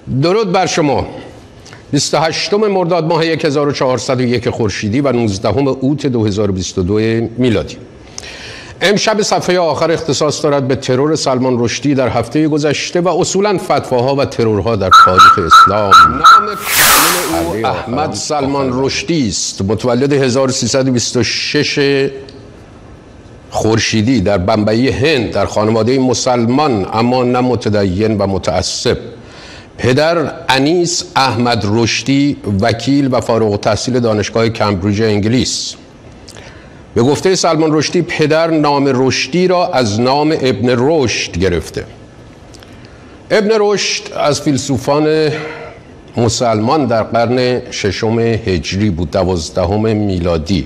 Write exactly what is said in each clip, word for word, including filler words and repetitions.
درود بر شما. بیست و هشتم مرداد ماه هزار و چهارصد و یک خورشیدی و نوزدهم اوت دو هزار و بیست و دو میلادی. امشب صفحه آخر اختصاص دارد به ترور سلمان رشدی در هفته گذشته و اصولاً فتواها و ترورها در تاریخ اسلام. نام کامل او احمد سلمان رشدی است. متولد هزار و سیصد و بیست و شش خورشیدی در بمبئی هند در خانواده مسلمان اما نه متدین و متعصب. پدر انیس احمد رشدی وکیل و فارغ التحصیل دانشگاه کمبریج انگلیس. به گفته سلمان رشدی پدر نام رشدی را از نام ابن رشد گرفته. ابن رشد از فیلسوفان مسلمان در قرن ششم هجری بود، دوازدهم میلادی،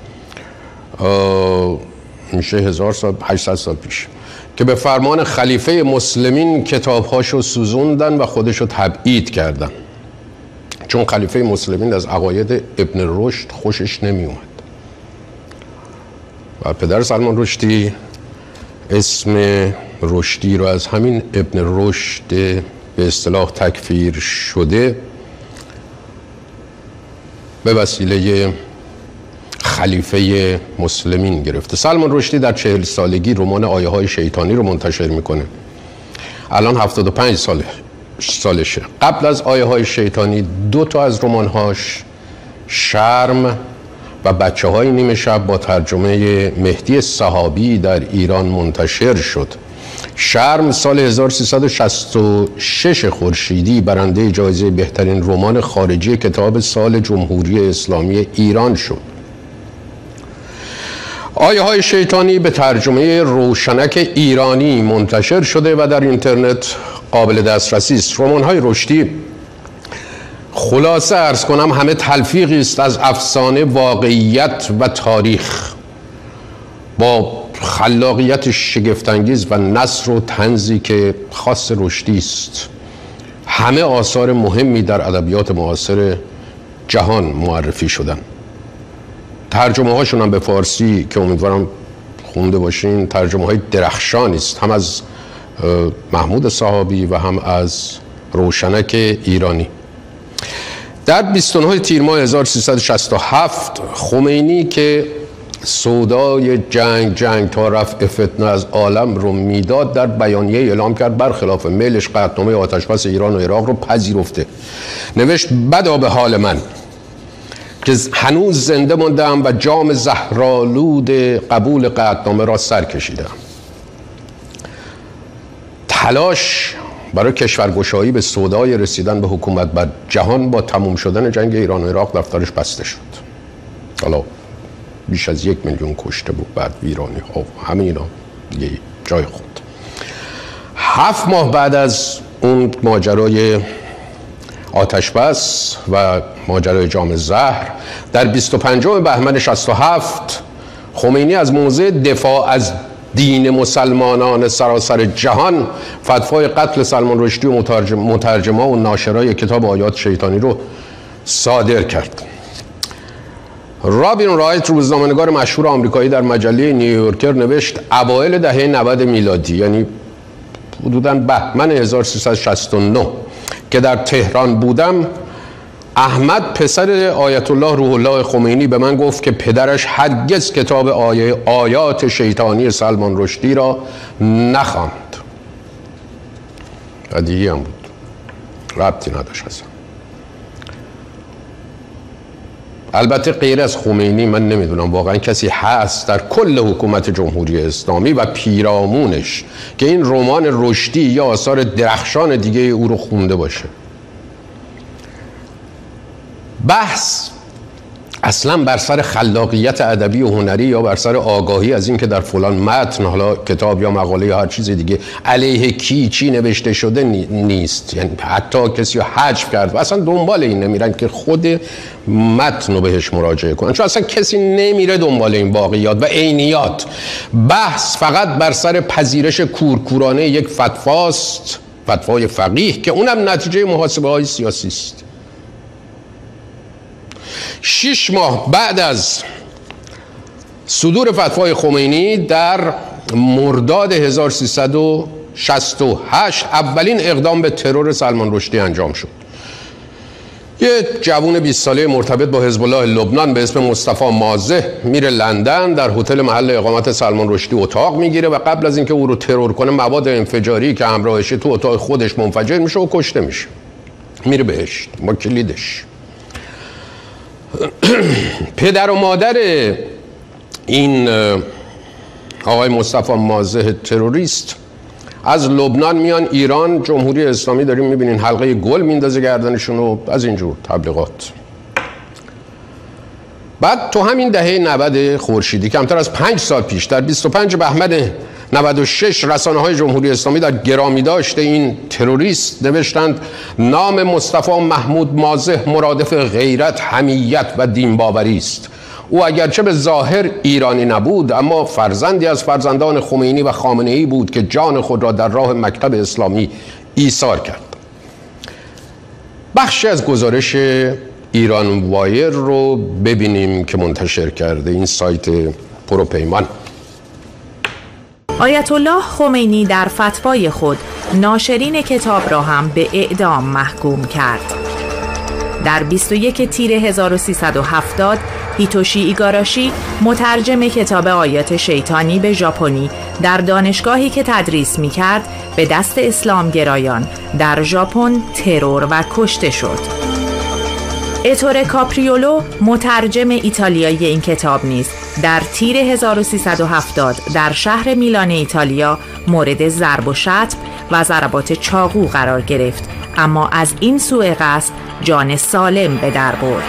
میشه هزار سال هشتصد سال پیش، که به فرمان خلیفه مسلمین کتابهاشو سوزوندن و خودشو تبعید کردن، چون خلیفه مسلمین از عقاید ابن رشد خوشش نمی اومد. و پدر سلمان رشدی اسم رشدی رو از همین ابن رشد به اصطلاح تکفیر شده به وسیله خلیفه مسلمین گرفته. سلمان رشدی در چهل سالگی رمان آیه های شیطانی رو منتشر میکنه. الان هفتاد و پنج ساله سالشه. قبل از آیه های شیطانی دو تا از رمانهاش، شرم و بچه های نیمه شب، با ترجمه مهدی صحابی در ایران منتشر شد. شرم سال هزار و سیصد و شصت و شش خورشیدی برنده جایزه بهترین رمان خارجی کتاب سال جمهوری اسلامی ایران شد. آیه های شیطانی به ترجمه روشنک ایرانی منتشر شده و در اینترنت قابل دسترسی است. رمان های رشدی، خلاصه عرض کنم، همه تلفیقی است از افسانه، واقعیت و تاریخ با خلاقیت شگفت‌انگیز و نثر و طنزی که خاص رشدی است. همه آثار مهمی در ادبیات معاصر جهان معرفی شدن. ترجمه هاشون هم به فارسی که امیدوارم خونده باشین ترجمه های درخشانی است، هم از محمود صحابی و هم از روشنک ایرانی. در بیست و نهم تیر ماه هزار و سیصد و شصت و هفت خمینی که سودای جنگ جنگ تا رفع فتنه از عالم رو میداد، در بیانیه اعلام کرد برخلاف میلش قطعنامه آتشبس ایران و عراق رو پذیرفته. نوشت بدا به حال من که هنوز زنده ماندم و جام زهرآلود قبول قطعنامه را سر کشیدم. تلاش برای کشورگشایی به سودای رسیدن به حکومت بر جهان با تموم شدن جنگ ایران و عراق دفترش بسته شد. حالا بیش از یک میلیون کشته بود، بعد ویرانی ها و همه اینا دیگه جای خود. هفت ماه بعد از اون ماجرای آتشبس و ماجرای جام زهر، در بیست و پنجم بهمن شصت و هفت خمینی از موضع دفاع از دین مسلمانان سراسر جهان فتوای قتل سلمان رشدی و مترجم، مترجما و ناشرای کتاب آیات شیطانی رو صادر کرد. رابین رایت، روزنامه‌نگار مشهور آمریکایی، در مجله نیویورکر نوشت اوایل دهه نود میلادی، یعنی حدوداً بهمن هزار و سیصد و شصت و نه که در تهران بودم، احمد پسر آیت الله روح الله خمینی به من گفت که پدرش هرگز کتاب آیه آیات شیطانی سلمان رشدی را نخواند. بدیهی هم بود، ربطی نداشت اصلا. البته غیر از خمینی من نمیدونم واقعا کسی هست در کل حکومت جمهوری اسلامی و پیرامونش که این رمان رشدی یا آثار درخشان دیگه او رو خونده باشه. بحث اصلا بر سر خلاقیت ادبی و هنری یا بر سر آگاهی از این که در فلان متن، حالا کتاب یا مقاله یا هر چیز دیگه، علیه کی چی نوشته شده نیست. یعنی حتی کسی رو حذف کرد و اصلا دنبال این نمیرن که خود متن رو بهش مراجعه کنن، چون اصلا کسی نمیره دنبال این واقعیات و عینیات. بحث فقط بر سر پذیرش کورکورانه یک فتواست، فتوای فقیه، که اونم نتیجه محاسبه های سیاسی است. شش ماه بعد از صدور فتوای خمینی در مرداد هزار و سیصد و شصت و هشت اولین اقدام به ترور سلمان رشدی انجام شد. یه جوون بیست ساله مرتبط با حزب الله لبنان به اسم مصطفی مازه میره لندن، در هتل محل اقامت سلمان رشدی اتاق میگیره و قبل از اینکه او رو ترور کنه مواد انفجاری که همراهشه تو اتاق خودش منفجر میشه و کشته میشه. میره بهشت با کلیدش. پدر و مادر این آقای مصطفی مازه تروریست از لبنان میان ایران، جمهوری اسلامی داریم میبینین حلقه گل میندازه گردنشون و از اینجور تبلیغات. بعد تو همین دهه نود خورشیدی، کمتر از پنج سال پیش، در بیست و پنج بهمن نود و شش رسانه های جمهوری اسلامی در گرامی داشت این تروریست نوشتند نام مصطفی محمود مازه مرادف غیرت، حمیت و دین باوری است. او اگرچه به ظاهر ایرانی نبود، اما فرزندی از فرزندان خمینی و خامنه‌ای بود که جان خود را در راه مکتب اسلامی ایثار کرد. بخشی از گزارش ایران وایر رو ببینیم که منتشر کرده این سایت پروپیمان. آیت الله خمینی در فتوای خود ناشرین کتاب را هم به اعدام محکوم کرد. در بیست و یک تیر هزار و سیصد و هفتاد هیتوشی ایگاراشی مترجم کتاب آیات شیطانی به ژاپنی در دانشگاهی که تدریس می‌کرد به دست اسلامگرایان در ژاپن ترور و کشته شد. اتوره کاپریولو مترجم ایتالیایی این کتاب نیز در تیر هزار و سیصد و هفتاد در شهر میلان ایتالیا مورد ضرب و شتم و ضربات چاقو قرار گرفت، اما از این سوء قصد جان سالم به در برد.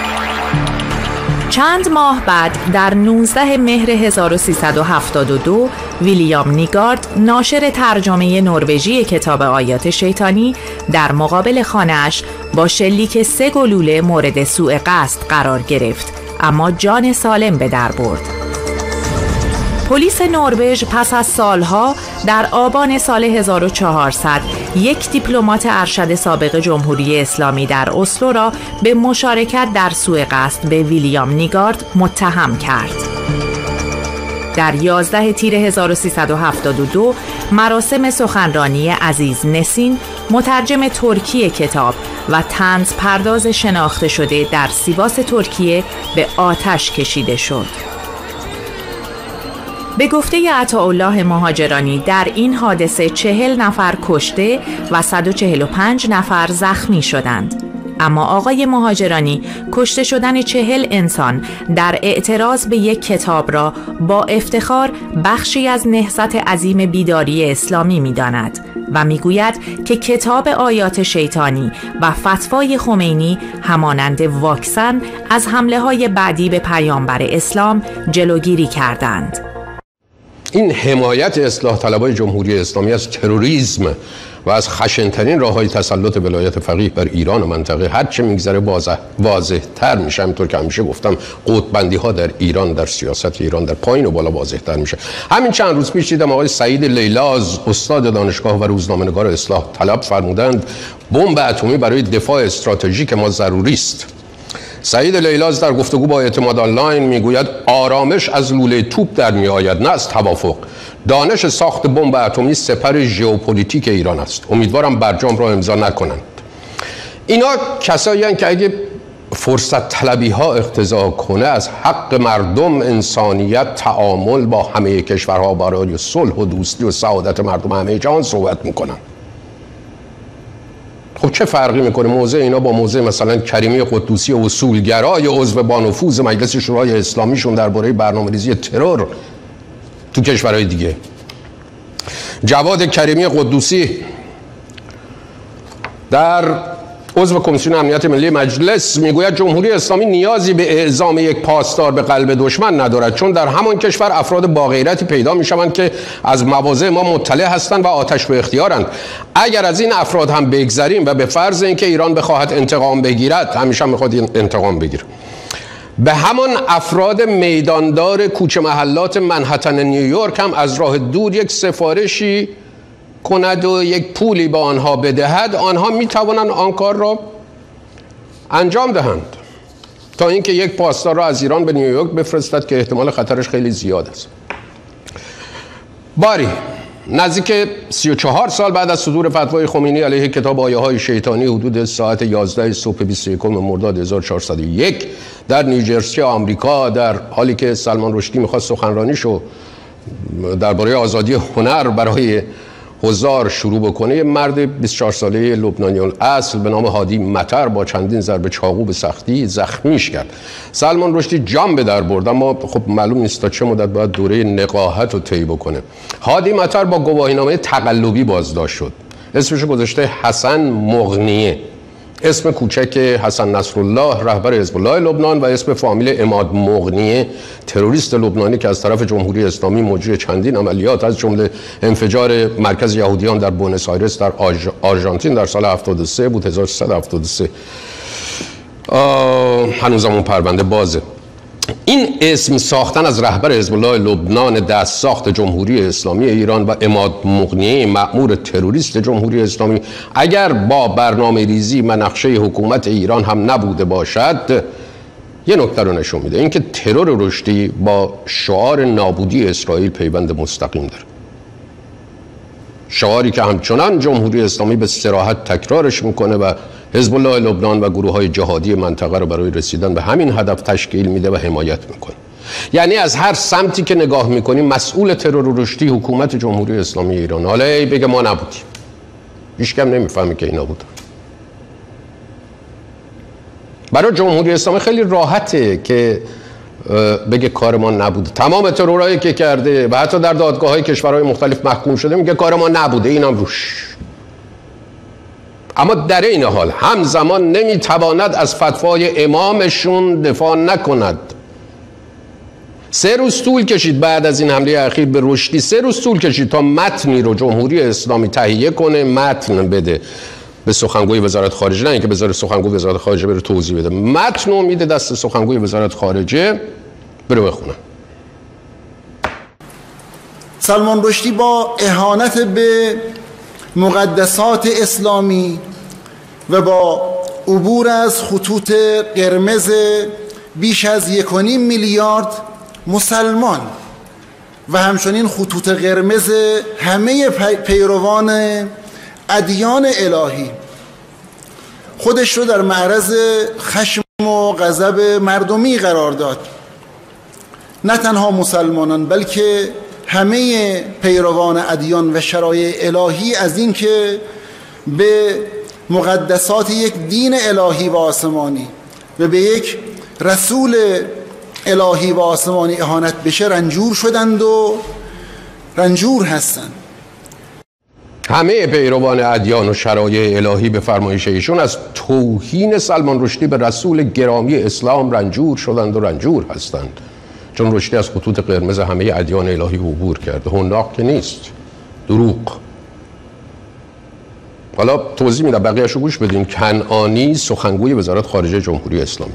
چند ماه بعد در نوزده مهر هزار و سیصد و هفتاد و دو ویلیام نیگارد ناشر ترجمه نروژی کتاب آیات شیطانی در مقابل خانه‌اش با شلیک سه گلوله مورد سوء قصد قرار گرفت، اما جان سالم به در برد. پلیس نروژ پس از سالها در آبان سال هزار و چهارصد یک دیپلمات ارشد سابق جمهوری اسلامی در اسلو را به مشارکت در سوء قصد به ویلیام نیگارد متهم کرد. در یازده تیر هزار و سیصد و هفتاد و دو مراسم سخنرانی عزیز نسین، مترجم ترکی کتاب و طنز پرداز شناخته شده در سیواس ترکیه، به آتش کشیده شد. به گفته عطاالله مهاجرانی در این حادثه چهل نفر کشته و صد و چهل و پنج نفر زخمی شدند. اما آقای مهاجرانی کشته شدن چهل انسان در اعتراض به یک کتاب را با افتخار بخشی از نهضت عظیم بیداری اسلامی می داند و می گوید که کتاب آیات شیطانی و فتوای خمینی همانند واکسن از حمله های بعدی به پیامبر اسلام جلوگیری کردند. این حمایت اصلاح طلبای جمهوری اسلامی از تروریسم و از خشنترین راههای تسلط ولایت فقیه بر ایران و منطقه هر چه میگذره واضح واضح تر میشه. همینطور که همیشه گفتم قطب‌بندی ها در ایران، در سیاست ایران در پایین و بالا واضح تر میشه. همین چند روز پیش دیدم آقای سعید لیلاز استاد دانشگاه و روزنامه‌نگار اصلاح طلب فرمودند بمب اتمی برای دفاع استراتژیک ما ضروری است. سعید لیلاز در گفتگو با اعتماد آنلاین میگوید آرامش از لوله توپ در میآید، نه از توافق. دانش ساخت بمب اتمی سپر ژئوپلیتیک ایران است. امیدوارم برجام را امضا نکنند. اینا کسایی هستند که اگه فرصت طلبی ها اقتضا کنه از حق مردم، انسانیت، تعامل با همه کشورها برای صلح و دوستی و سعادت مردم همه جهان صحبت میکنن. خب چه فرقی میکنه موضع اینا با موضع مثلا کریمی قدوسی اصولگرای عضو با نفوذ مجلس شورای اسلامیشون درباره برنامه‌ریزی ترور تو کشورهای دیگه؟ جواد کریمی قدوسی در عضو کمیسیون امنیت ملی مجلس میگوید جمهوری اسلامی نیازی به اعزام یک پاسدار به قلب دشمن ندارد، چون در همان کشور افراد با غیرتی پیدا میشوند که از مواضع ما مطلع هستند و آتش به اختیارند. اگر از این افراد هم بگذریم و به فرض اینکه ایران بخواهد انتقام بگیرد، همیشه میخواد انتقام بگیره، به همان افراد میداندار کوچه محلات منهتن نیویورک هم از راه دور یک سفارشی کند و یک پولی به آنها بدهد، آنها می توانند آن کار را انجام دهند تا اینکه یک پاسدار را از ایران به نیویورک بفرستد که احتمال خطرش خیلی زیاد است. باری نزدیک سی و چهار سال بعد از صدور فتوای خمینی علیه کتاب آیه های شیطانی، حدود ساعت یازده صبح بیست و یکم مرداد هزار و چهارصد و یک در نیوجرسی آمریکا، در حالی که سلمان رشدی میخواست سخنرانیشو درباره آزادی هنر برای حضار شروع بکنه، یه مرد بیست و چهار ساله لبنانی الاصل به نام هادی مطر با چندین ضربه چاقو به سختی زخمیش کرد. سلمان رشدی جان به در برد، اما خب معلوم نیست تا چه مدت باید دوره نقاهت رو طی بکنه. هادی مطر با گواهینامه تقلبی بازداشت شد. اسمش گذاشته حسن مغنیه، اسم کوچک حسن نصرالله رهبر حزب الله لبنان و اسم فامیل عماد مغنیه تروریست لبنانی که از طرف جمهوری اسلامی مجری چندین عملیات از جمله انفجار مرکز یهودیان در بونس آیرس در آرژانتین در سال هفتاد و سه بود، هزار و سیصد و هفتاد و سه. هنوزم اون پرونده بازه. این اسم ساختن از رهبر حزب الله لبنان دست ساخت جمهوری اسلامی ایران و عماد مغنیه مأمور تروریست جمهوری اسلامی اگر با برنامه ریزی و نقشه حکومت ایران هم نبوده باشد، یه نکته رو نشون میده، اینکه ترور رشدی با شعار نابودی اسرائیل پیوند مستقیم داره. شعاری که همچنان جمهوری اسلامی به صراحت تکرارش میکنه و حزب الله لبنان و گروه های جهادی منطقه رو برای رسیدن به همین هدف تشکیل میده و حمایت میکنه. یعنی از هر سمتی که نگاه میکنیم مسئول ترور رشدی حکومت جمهوری اسلامی ایران. حالا ای بگه ما نبودیم، هیچ کم نمیفهمه که اینا بودن. برای جمهوری اسلامی خیلی راحته که بگه کار ما نبوده. تمام ترورایی که کرده و حتی در دادگاه‌های کشورهای مختلف محکوم شده میگه کار ما نبوده، اینم روش. اما در این حال همزمان نمیتواند از فتوای امامشون دفاع نکند. سه روز طول کشید بعد از این حمله اخیر به رشدی، سه روز طول کشید تا متنی رو جمهوری اسلامی تهیه کنه، متن بده به سخنگوی وزارت خارجه، نه اینکه بذاره سخنگوی وزارت خارجه بره توضیح بده، متن رو میده دست سخنگوی وزارت خارجه بره بخونه. سلمان رشدی با اهانت به مقدسات اسلامی و با عبور از خطوط قرمز بیش از یک و نیم میلیارد مسلمان و همچنین خطوط قرمز همه پیروان ادیان الهی خودش رو در معرض خشم و غضب مردمی قرار داد. نه تنها مسلمانان بلکه همه پیروان ادیان و شرایع الهی از این که به مقدسات یک دین الهی و آسمانی و به یک رسول الهی و آسمانی اهانت بشه رنجور شدند و رنجور هستند. همه پیروان ادیان و شرایع الهی به فرمایش ایشون از توهین سلمان رشدی به رسول گرامی اسلام رنجور شدند و رنجور هستند، چون رشدی از خطوط قرمز همه ادیان الهی عبور کرده. حناق که نیست، دروغ. حالا توضیح میدم، بقیه‌اشو گوش بدین. کنعانی سخنگوی وزارت خارجه جمهوری اسلامی: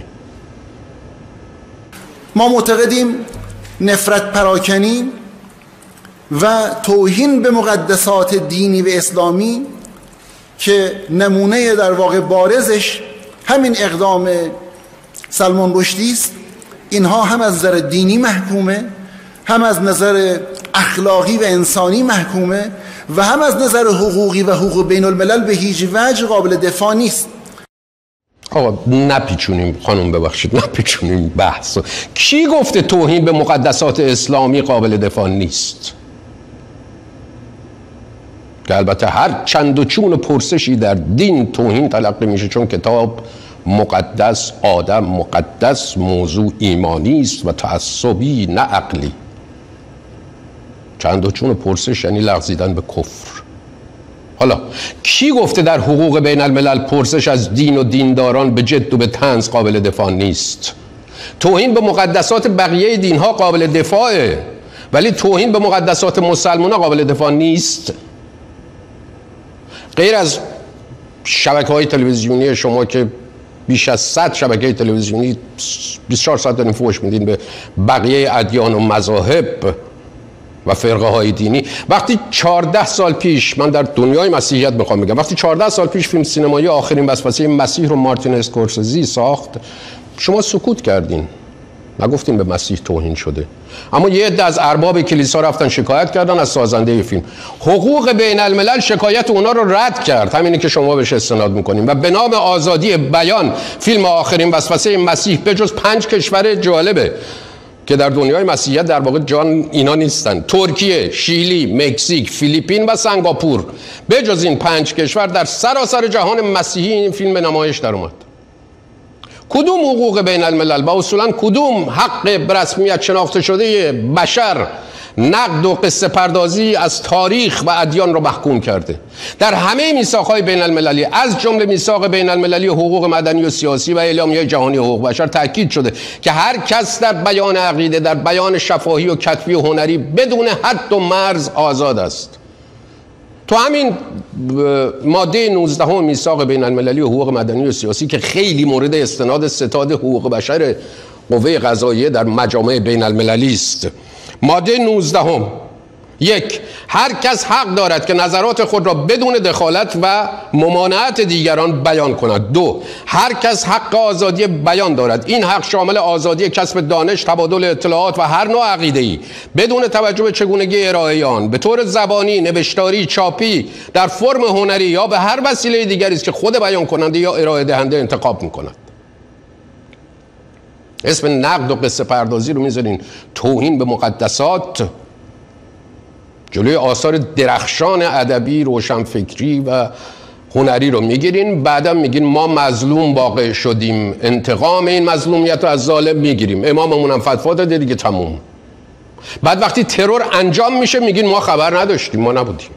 ما معتقدیم نفرت پراکنی و توهین به مقدسات دینی و اسلامی که نمونه در واقع بارزش همین اقدام سلمان رشدی است، اینها هم از نظر دینی محکومه، هم از نظر اخلاقی و انسانی محکومه و هم از نظر حقوقی و حقوق بین الملل به هیچ وجه قابل دفاع نیست. آقا نپیچونیم خانم، ببخشید نپیچونیم بحث. کی گفته توهین به مقدسات اسلامی قابل دفاع نیست؟ که البته هر چند و چون پرسشی در دین توهین تلقی میشه، چون کتاب مقدس، آدم مقدس، موضوع ایمانی است و تعصبی نه عقلی. چند و چون پرسش یعنی لغزیدن به کفر. حالا کی گفته در حقوق بین الملل پرسش از دین و دینداران به جد و به طنز قابل دفاع نیست؟ توهین به مقدسات بقیه دینها قابل دفاعه، ولی توهین به مقدسات مسلمان‌ها قابل دفاع نیست. غیر از شبکه‌های تلویزیونی شما که بیش از صد شبکه تلویزیونی بیست و چهار ساعت دارین فحش میدین به بقیه ادیان و مذاهب و فرقه های دینی. وقتی چهارده سال پیش، من در دنیای مسیحیت میخوام بگم، وقتی چهارده سال پیش فیلم سینمایی آخرین وسوسه مسیح رو مارتین اسکورسزی ساخت، شما سکوت کردین. نگفتیم به مسیح توهین شده، اما یه عده از ارباب کلیسا رفتن شکایت کردن از سازنده فیلم. حقوق بین الملل شکایت اونا رو رد کرد، همینی که شما بهش استناد میکنیم، و به نام آزادی بیان فیلم آخرین وسوسه مسیح به جز پنج کشور جالبه که در دنیای مسیحیت در واقع جان اینا نیستن، ترکیه، شیلی، مکزیک، فیلیپین و سنگاپور، به جز این پنج کشور در سراسر جهان مسیحی این فیلم به نمایش در اومد. کدوم حقوق بین الملل و اصولا کدوم حق به رسمیت شناخته شده بشر نقد و قصه پردازی از تاریخ و ادیان رو محکوم کرده؟ در همه میثاق‌های بین المللی از جمله میثاق بین المللی حقوق مدنی و سیاسی و اعلامیه جهانی حقوق بشر تاکید شده که هر کس در بیان عقیده، در بیان شفاهی و کتبی و هنری بدون حد و مرز آزاد است. تو همین ماده نوزدهم میثاق بین المللی حقوق مدنی و سیاسی که خیلی مورد استناد ستاد حقوق بشر قوه قضاییه در مجامع بین المللی است، ماده نوزدهم: یک، هر کس حق دارد که نظرات خود را بدون دخالت و ممانعت دیگران بیان کند. دو، هر کس حق آزادی بیان دارد. این حق شامل آزادی کسب دانش، تبادل اطلاعات و هر نوع عقیده‌ای بدون توجه به چگونگی ارائه آن، به طور زبانی، نوشتاری، چاپی، در فرم هنری یا به هر وسیله دیگری است که خود بیان کننده یا ارائه دهنده انتخاب می‌کند. اسم نقد و قصه پردازی رو میذارین توهین به مقدسات، جلوی آثار درخشان ادبی، روشنفکری و هنری رو میگیرین، بعدا میگین ما مظلوم واقع شدیم، انتقام این مظلومیت رو از ظالم میگیریم، اماممون هم فتوا داده دیگه، تموم. بعد وقتی ترور انجام میشه میگین ما خبر نداشتیم، ما نبودیم.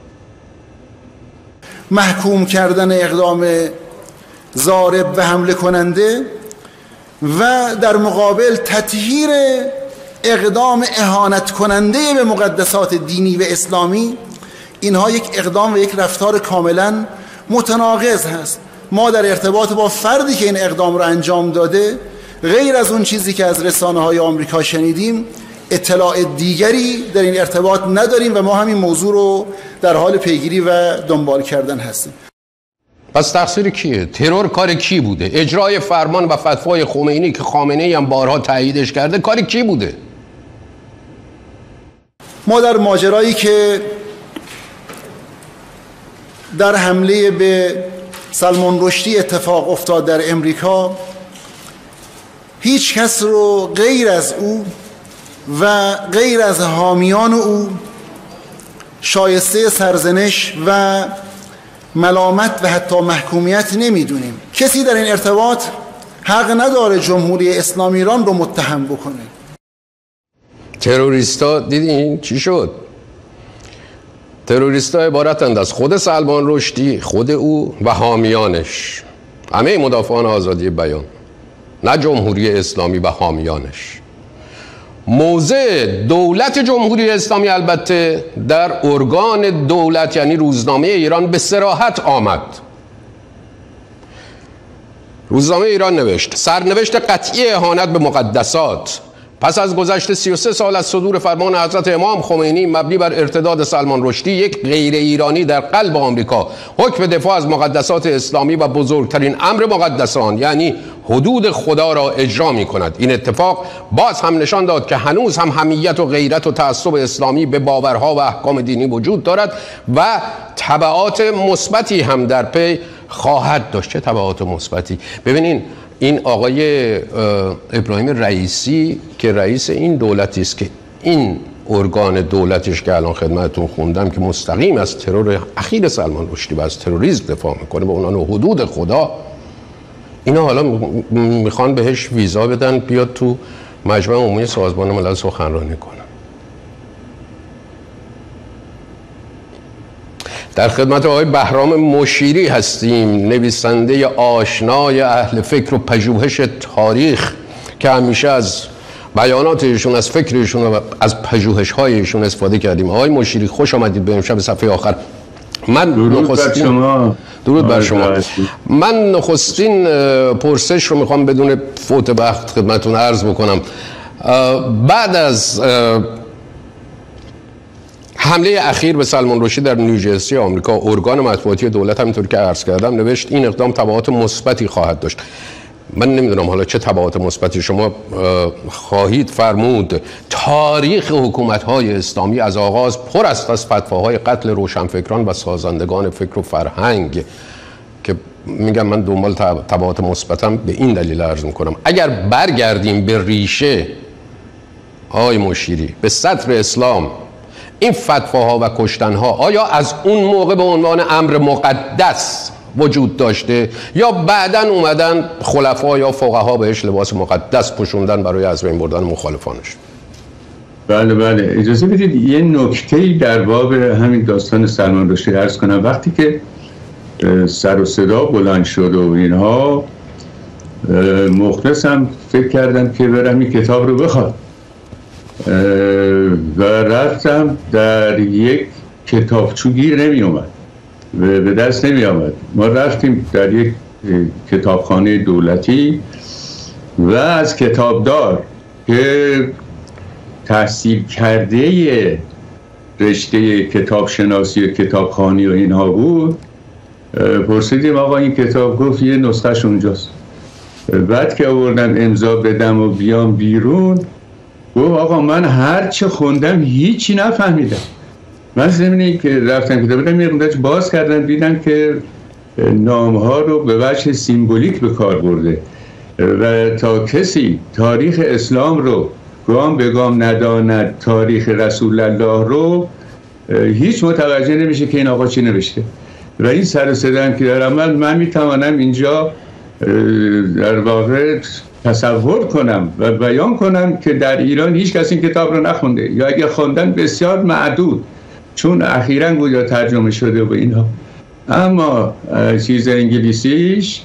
محکوم کردن اقدام ضارب و حمله کننده و در مقابل تطهیر اقدام اهانت کننده به مقدسات دینی و اسلامی، اینها یک اقدام و یک رفتار کاملا متناقض هست. ما در ارتباط با فردی که این اقدام را انجام داده، غیر از اون چیزی که از رسانه های آمریکا شنیدیم، اطلاع دیگری در این ارتباط نداریم و ما همین موضوع رو در حال پیگیری و دنبال کردن هستیم. پس تقصیر کیه؟ ترور کار کی بوده؟ اجرای فرمان و فتوای خمینی که خامنه‌ای هم بارها تاییدش کرده کار کی بوده؟ ما در ماجرایی که در حمله به سلمان رشدی اتفاق افتاد در امریکا، هیچ کس رو غیر از او و غیر از حامیان او شایسته سرزنش و ملامت و حتی محکومیت نمیدونیم. کسی در این ارتباط حق نداره جمهوری اسلامی ایران رو متهم بکنه. تروریستا دیدین چی شد؟ تروریستا عبارتند از خود سلمان رشدی، خود او و حامیانش، همه مدافعان آزادی بیان، نه جمهوری اسلامی و حامیانش. موضع دولت جمهوری اسلامی البته در ارگان دولت یعنی روزنامه ایران به صراحت آمد. روزنامه ایران نوشت: سرنوشت قطعی اهانت به مقدسات پس از گذشت سی و سه سال از صدور فرمان حضرت امام خمینی مبنی بر ارتداد سلمان رشدی، یک غیر ایرانی در قلب آمریکا حکم دفاع از مقدسات اسلامی و بزرگترین امر مقدسان یعنی حدود خدا را اجرا می کند. این اتفاق باز هم نشان داد که هنوز هم حمیت و غیرت و تعصب اسلامی به باورها و احکام دینی وجود دارد و تبعات مثبتی هم در پی خواهد داشت. چه تبعات مثبتی؟ ببینین این آقای ابراهیم رئیسی که رئیس این دولتی است که این ارگان دولتش که الان خدمتتون خوندم که مستقیم از ترور اخیر سلمان رشدی و از تروریسم دفاع میکنه به عنوان حدود خدا، اینا حالا میخوان بهش ویزا بدن بیاد تو مجمع عمومی سازمان ملل سخنرانی کنه. در خدمت آقای بهرام مشیری هستیم، نویسنده آشنای اهل فکر و پژوهش تاریخ که همیشه از بیانات ایشون، از فکر ایشون و از پژوهش های ایشون استفاده کردیم. آقای مشیری خوش آمدید به امشب صفحه آخر. من درود بر شما. درود بر شما. من نخستین پرسش رو میخوام بدون فوت وقت خدمتتون عرض بکنم. بعد از حمله اخیر به سلمان رشدی در نیوجرسی آمریکا، ارگان مطبوعاتی دولت همینطور که عرض کردم نوشت این اقدام تبعات مثبتی خواهد داشت. من نمیدونم حالا چه تبعات مثبتی شما خواهید فرمود. تاریخ حکومت‌های اسلامی از آغاز پر است از فتواهای قتل روشنفکران و سازندگان فکر و فرهنگ که میگم من دنبال تبعات مثبتم به این دلیل عرض میکنم. اگر برگردیم به ریشه آقای مشیری، به صدر اسلام، این فتواها و کشتنها آیا از اون موقع به عنوان امر مقدس وجود داشته یا بعداً اومدن خلفا یا فقها بهش لباس مقدس پوشوندن برای از بین بردن مخالفانش؟ بله بله اجازه بدید یه نکته‌ای در باب همین داستان سلمان رشدی عرض کنم. وقتی که سر و صدا بلند شد و اینها، مخلصم فکر کردم که برم این کتاب رو بخواد و رفتم، در یک کتابچو گیر نمی اومد، به دست نمی آمد. ما رفتیم در یک کتابخانه دولتی و از کتابدار که تحصیل کرده رشته کتابشناسی و کتابخوانی و اینها بود پرسیدیم آقا این کتاب، گفت یه نسخهش اونجاست. بعد که آوردم امضا بدم و بیام بیرون، گفت آقا من هر چه خوندم هیچی نفهمیدم. من زمینی که رفتم کتاب بدم یه مدت باز کردم، دیدم که نامها رو به وجه سیمبولیک به کار برده و تا کسی تاریخ اسلام رو گام به گام نداند، تاریخ رسول الله رو، هیچ متوجه نمیشه که این آقا چی نوشته. و این سر و صدا که در عمل من میتوانم اینجا در واقع تصور کنم و بیان کنم که در ایران هیچ کسی این کتاب رو نخونده یا اگه خوندن بسیار معدود، چون اخیراً گویا ترجمه شده و اینها. اما چیز انگلیسیش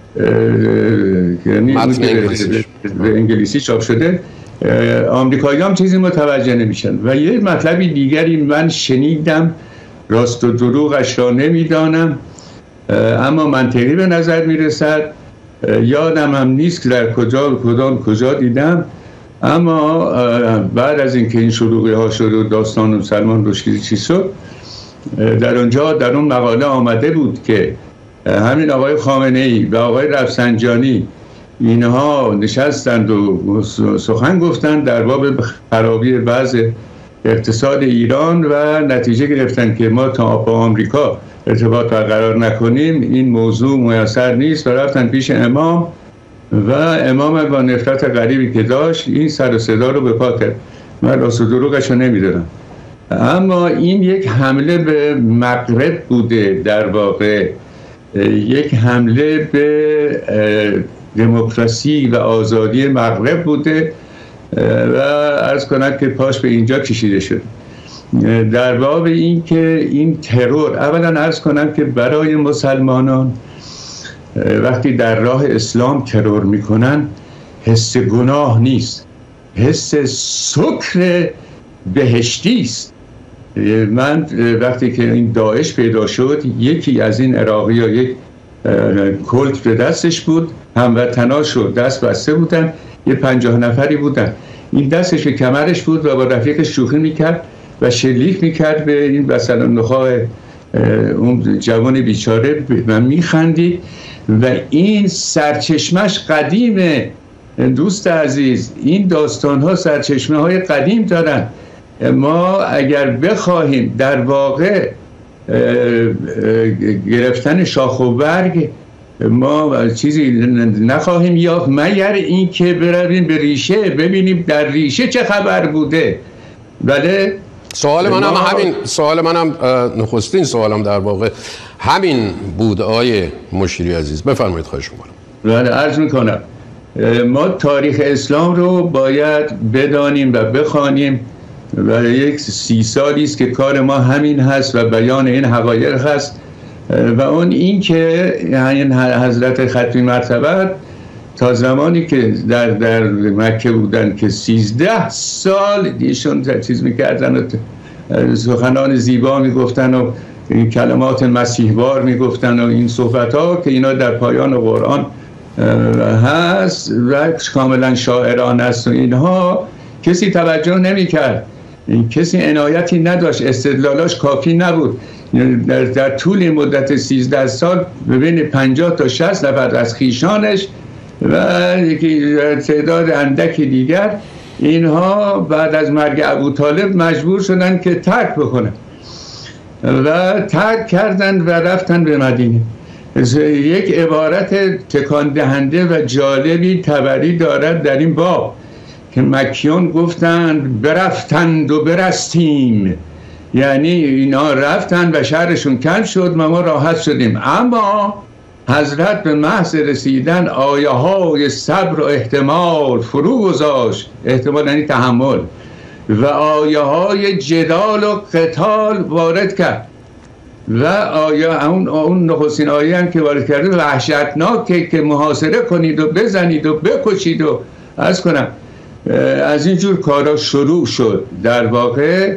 یعنی به انگلیسی چاپ شده، آمریکایی هم چیزی متوجه نمیشن. و یه مطلبی دیگری من شنیدم، راست و دروغش را نمیدانم اما منطقی به نظر میرسد، یادم هم نیست که در کجا کدام کجا دیدم، اما بعد از اینکه این شلوغی ها شد و داستان سلمان رشدی چی شد، در اونجا در اون مقاله آمده بود که همین آقای خامنه ای و آقای رفسنجانی اینها نشستند و سخن گفتند در باب خرابی وضع اقتصاد ایران و نتیجه گرفتن که ما تا با آمریکا ارتباط برقرار نکنیم این موضوع میسر نیست و رفتن پیش امام و امام با نفرت غریبی که داشت این سر و صدا رو به پا کرد. من راست و دروغش رو نمیدونم، اما این یک حمله به مغرب بوده، در واقع یک حمله به دموکراسی و آزادی مغرب بوده و عرض کنم که پاش به اینجا کشیده شد. در باب این که این ترور، اولا عرض کنم که برای مسلمانان وقتی در راه اسلام ترور میکنن حس گناه نیست، حس سکر بهشتی است. من وقتی که این داعش پیدا شد، یکی از این عراقی ها یک کلت به دستش بود، هموطناش رو دست بسته بودن، یه پنجاه نفری بودن، این دستش به کمرش بود و با رفیقش شوخی میکرد و شلیک میکرد به این مثلا نخواه اون جوان بیچاره و میخندید و این سرچشمش قدیمه. دوست عزیز، این داستان ها سرچشمه های قدیم دارن. ما اگر بخواهیم در واقع گرفتن شاخ و برگ، ما چیزی نخواهیم یافت مگر این که برویم به ریشه ببینیم در ریشه چه خبر بوده. بله، سوال من هم همین سوال من هم نخستین سوالم در واقع همین بود. آقای مشیری عزیز بفرمایید، خواهش میکنم. بله، عرض میکنم ما تاریخ اسلام رو باید بدانیم و بخوانیم و یک سی سالی است که کار ما همین هست و بیان این حقایق هست و اون این که یعنی حضرت ختمی مرتبه تا زمانی که در در مکه بودن که سیزده سال ایشون چیز میکردن و سخنان زیبا میگفتن و این کلمات مسیحوار میگفتن و این صحبت ها که اینا در پایان قرآن هست و کاملا شاعرانه است و اینها کسی توجه نمیکرد، کسی عنایتی نداشت، استدلالاش کافی نبود. در, در طول مدت سیزده سال ببین پنجاه تا شصت نفر از خیشانش و یکی تعداد اندکی دیگر، اینها بعد از مرگ ابوطالب مجبور شدن که ترک بکنن و ترک کردند و رفتن به مدینه. یک عبارت تکان دهنده و جالبی طبری دارد در این باب که مکیون گفتند برفتند و برستیم، یعنی اینا رفتند و شهرشون کم شد و ما راحت شدیم. اما حضرت به محض رسیدن آیه های صبر و احتمال فرو گذاشت، احتمال یعنی تحمل، و آیه های جدال و قتال وارد کرد و آیه اون اون نخستین آیه هم که وارد کرده وحشتناکه که محاصره کنید و بزنید و بکشید و عرض کنم از اینجور کارا شروع شد. در واقع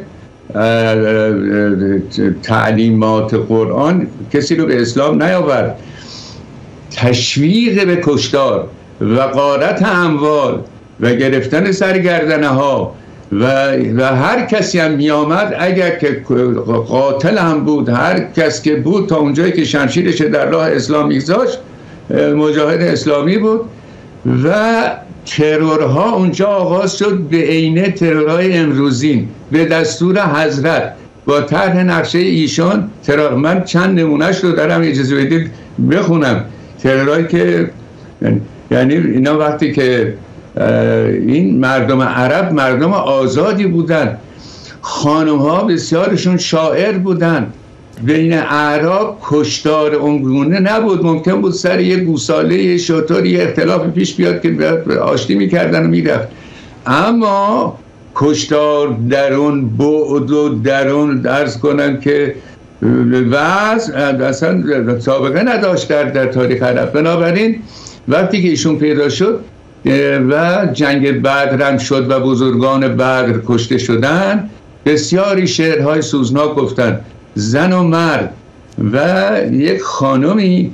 تعلیمات قرآن کسی رو به اسلام نیاورد، تشویق به کشتار و غارت اموال و گرفتن سرگردنه ها و, و هر کسی هم می آمد، اگر که قاتل هم بود، هر کس که بود تا اونجایی که شمشیرش در راه اسلام میگذاشت مجاهد اسلامی بود. و ترورها اونجا آغاز شد به عینه ترورهای امروزین به دستور حضرت با طرح نقشه ایشان. ترور من چند نمونهش رو دارم، اجازه بدید بخونم. ترورهایی که یعنی اینا وقتی که این مردم عرب مردم آزادی بودن، خانم ها بسیارشون شاعر بودن، بین اعراب کشتار اونگونه نبود. ممکن بود سر یه گوساله یه شطور یه اختلاف پیش بیاد که آشتی میکردن و میرفت، اما کشتار درون بعد و درون درس کنن که وضع اصلا سابقه نداشت در, در تاریخ عرب. بنابراین وقتی که ایشون پیدا شد و جنگ بدر هم شد و بزرگان بدر کشته شدن، بسیاری شعرهای سوزناک گفتن، زن و مرد و یک خانمی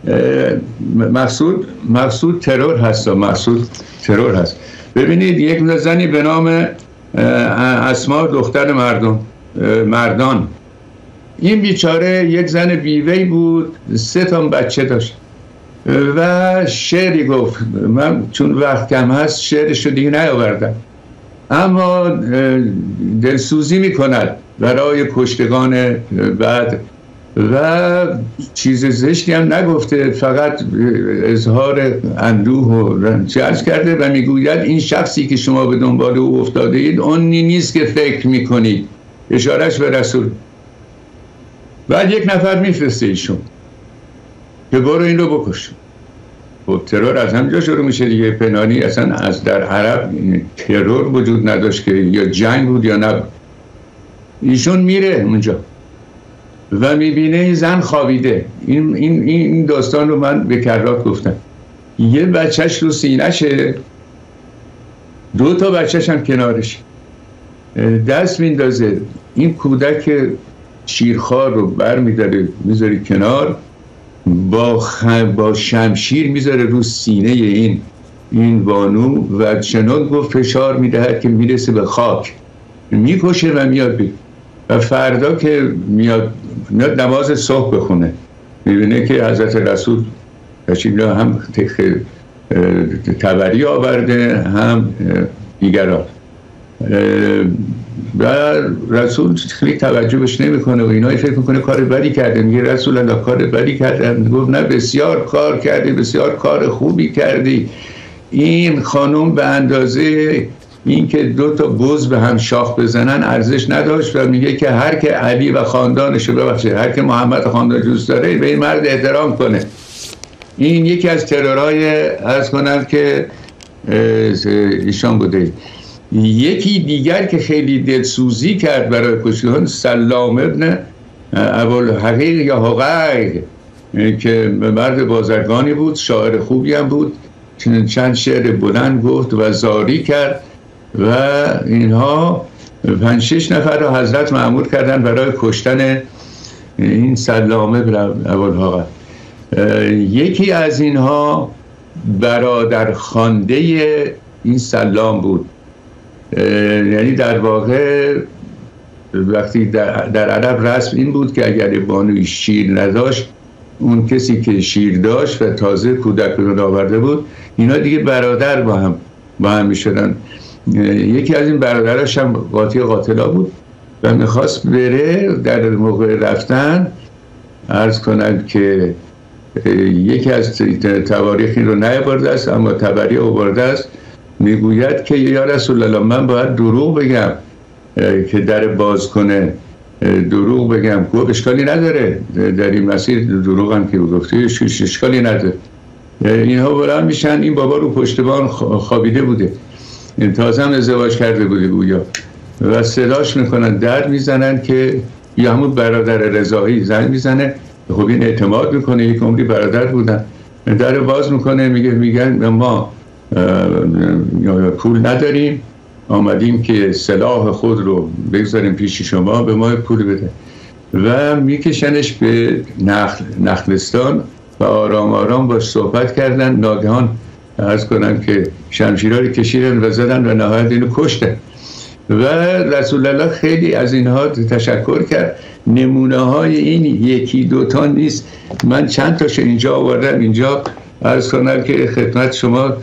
مقصود مقصود ترور هست مقصود ترور هست. ببینید یک زنی به نام اسما دختر مردم مردان، این بیچاره یک زن بیوه‌ای بود، سه تا بچه داشت و شعری گفت. من چون وقت کم هست شعرش رو دیگه نیاوردم، اما دلسوزی میکند برای کشتگان بعد و چیز زشتی هم نگفته، فقط اظهار اندوه و رنج کرده و میگوید این شخصی که شما به دنبال او افتاده اید اونی نیست که فکر میکنید، اشارش به رسول. بعد یک نفر میفرسته ایشون که برو این رو بکش. خب ترور از همجا شروع میشه دیگه، پنهانی. اصلا از در عرب ترور وجود نداشت که یا جنگ بود یا نبود. ایشون میره اونجا و میبینه این زن خوابیده. این این این داستان رو من به کرات گفتم. یه بچهش رو سینه‌شه، دو تا بچهش هم کنارش، دست میندازه. این کودک شیرخوار رو بر میداره میذاره کنار، با خ... با شمشیر میذاره رو سینه این این بانو و چنان گفت فشار میدهد که میرسه به خاک، میکشه و میاد بید. و فردا که میاد میاد نماز صبح بخونه، میبینه که حضرت رسول تشریف هم تبری آورده هم دیگران و رسول خیلی توجه بهش نمیکنه و اینایی فکر میکنه کار بدی کرده. میگه رسول الله کار بدی کرده؟ گفت نه، بسیار کار کردی، بسیار کار خوبی کردی. این خانم به اندازه این که دو تا بز به هم شاخ بزنن ارزش نداشت و میگه که هر که علی و خاندانش رو ببخشه، هر که محمد خاندان دوست داره به این مرد احترام کنه. این یکی از ترورهای عرض کنم که ایشان بوده. یکی دیگر که خیلی دلسوزی کرد برای کشتگان سلام ابن ابوالحقیق یا حقیق که مرد بازرگانی بود، شاعر خوبی هم بود، چند شعر بلند گفت و زاری کرد و اینها پنج شش نفر رو حضرت مأمور کردن برای کشتن این سلام ابن ابوالحقیق. یکی از اینها برادر خوانده این سلام بود. یعنی در واقع وقتی در, در عرب رسم این بود که اگر بانوی شیر نداشت اون کسی که شیر داشت و تازه کودک رو آورده بود، اینا دیگه برادر با هم با هم میشدن. یکی از این برادراش هم قاطی قاتلا بود و میخواست بره در موقع رفتن عرض کنند که یکی از تواریخ این رو نیاورده است اما تبری آورده است، میگوید که یا رسول الله من باید دروغ بگم که در باز کنه، دروغ بگم؟ گفت اشکالی نداره، در این مسیر دروغ هم که گفته اشکالی نداره. اینها بلند میشن، این بابا رو پشتبان خوابیده بوده، تازه هم ازدواج کرده بوده گویا، و صداش میکنن، در میزنن که یا همون برادر رضایی زنگ میزنه، خب این اعتماد میکنه، یک عمری برادر بودن، در باز میکنه، میگه میگن ما پول نداریم، آمدیم که سلاح خود رو بگذاریم پیش شما، به ما پول بده. و میکشنش به نخل، نخلستان و آرام آرام باش صحبت کردن. ناگهان عرض کنم که شمشیرها رو کشیدن و زدن و نهایت اینو کشتن. و رسول الله خیلی از اینها تشکر کرد. نمونه های این یکی دوتا نیست، من چند تاش اینجا آوردم، اینجا عرض کنم که خدمت شما.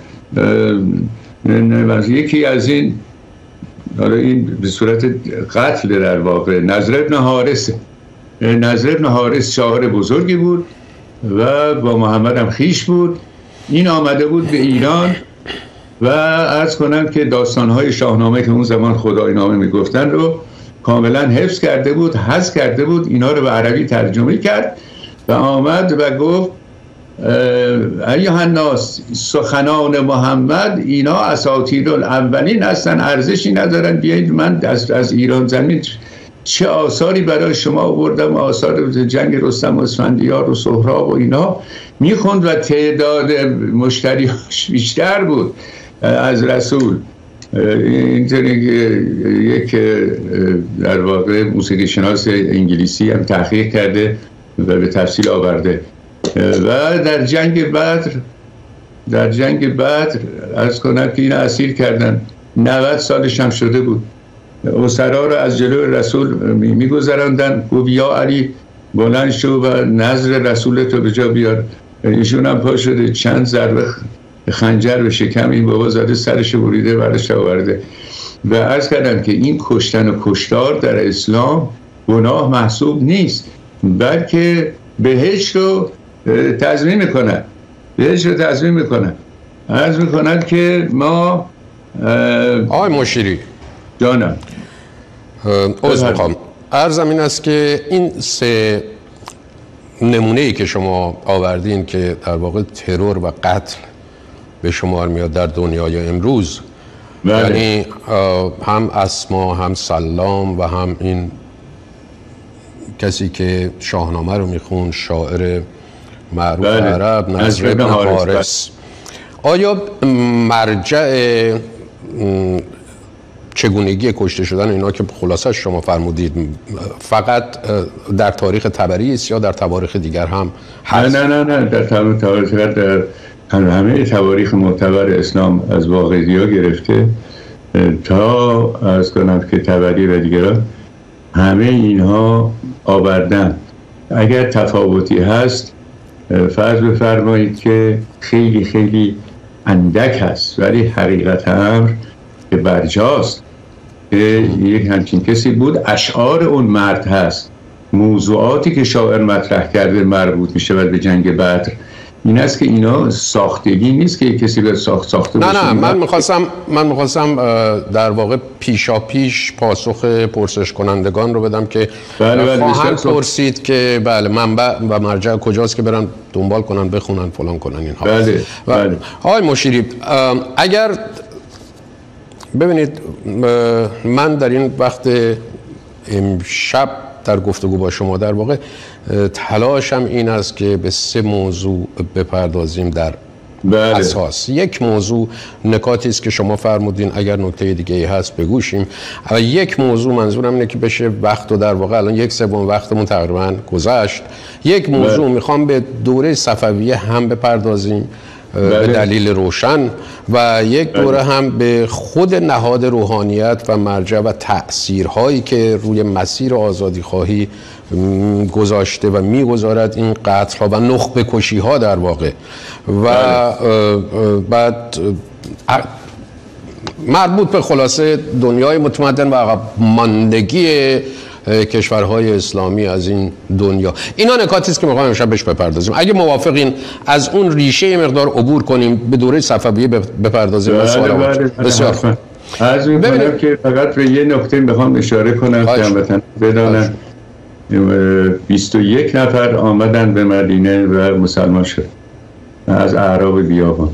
یکی از این این به صورت قتل در واقع نضر ابن حارث. نضر ابن حارث شاعر بزرگی بود و با محمد هم خیش بود. این آمده بود به ایران و عرض کنم که داستانهای شاهنامه که اون زمان خدای نامه میگفتن رو کاملا حفظ کرده بود، حذف کرده بود، اینا رو به عربی ترجمه کرد و آمد و گفت ایها الناس، سخنان محمد اینا اساطیر الاولین هستن، ارزشی ندارن، بیایید من از, از ایران زمین چه آثاری برای شما آوردم، آثار جنگ رستم و اسفندیار و سهراب و اینا میخوند و تعداد مشتریاش بیشتر بود از رسول. اینطوری یک در واقع موسیقی شناس انگلیسی هم تحقیق کرده و به تفصیل آورده. و در جنگ بدر در جنگ بدر عرض کنم که این اسیر کردن، نود سالش هم شده بود. اسرا رو از جلوی رسول میگذراندن، گفت یا علی بلند شو و نظر رسول تو به جا بیار. ایشون هم پا شده، چند ضربه خنجر به شکم این بابا زده، سرش بریده، برش آورده. و عرض کردم که این کشتن و کشتار در اسلام گناه محسوب نیست، بلکه بهشت رو تضمین میکنن، بهشت رو تضمین میکنن. عرض میکنن که ما آقای مشیری جانم عرض میخوام عرضم این است که این سه نمونه ای که شما آوردین که در واقع ترور و قتل به شمار میاد در دنیای امروز، بله. یعنی هم اسما، هم سلام و هم این کسی که شاهنامه رو میخون، شاعر معروف بله. عرب نضر ابن حارث، آیا مرجع چگونگی کشته شدن اینا که خلاصه شما فرمودید فقط در تاریخ طبری است یا در تواریخ دیگر هم هست؟ نه نه نه در تواریخ، در همه تواریخ معتبر اسلام از واقعی‌ها گرفته تا از کنم که طبری و دیگران همه اینها آوردن. اگر تفاوتی هست فرض بفرمایید که خیلی خیلی اندک هست، ولی حقیقت امر که برجاست که یک همچین کسی بود. اشعار اون مرد هست، موضوعاتی که شاعر مطرح کرده مربوط میشه به جنگ بدر. این است که اینا ساختگی نیست که کسی به ساخت ساخته باشه. نه نه من میخواستم من میخواستم در واقع پیشا پیش پاسخ پرسش کنندگان رو بدم که بله بله خواهند پرسید که بله منبع و مرجع کجاست که برن دنبال کنن، بخونن، فلان کنن اینها. بله بله. آقای مشیری، اگر ببینید من در این وقت امشب در گفتگو با شما در واقع تلاشم این است که به سه موضوع بپردازیم در بله. اساس. یک موضوع نکاتی است که شما فرمودین، اگر نکته دیگه ای هست بگوشیم. و یک موضوع منظورم اینه که بشه وقت و در واقع الان یک سوم وقتمون تقریبا گذشت. یک موضوع بله. میخوام به دوره صفویه هم بپردازیم بله. به دلیل روشن، و یک دوره هم به خود نهاد روحانیت و مرجع و تأثیرهایی که روی مسیر آزادی خواهی گذاشته و میگذارد این قتل‌ها و نخبه کشی‌ها در واقع و بعد مربوط به خلاصه دنیای متمدن و عقب ماندگی کشورهای اسلامی از این دنیا. اینا نکاتی است که می‌خوایم امشب بهش بپردازیم. اگه موافقین از اون ریشه مقدار عبور کنیم، به دوره صفویه بپردازیم. بسیار خوب. عرض می‌کنم که فقط به یه نکته می‌خوام اشاره کنم که هموطنان بدانند بیست و یک نفر آمدن به مدینه و مسلمان شد از اعراب بیابان.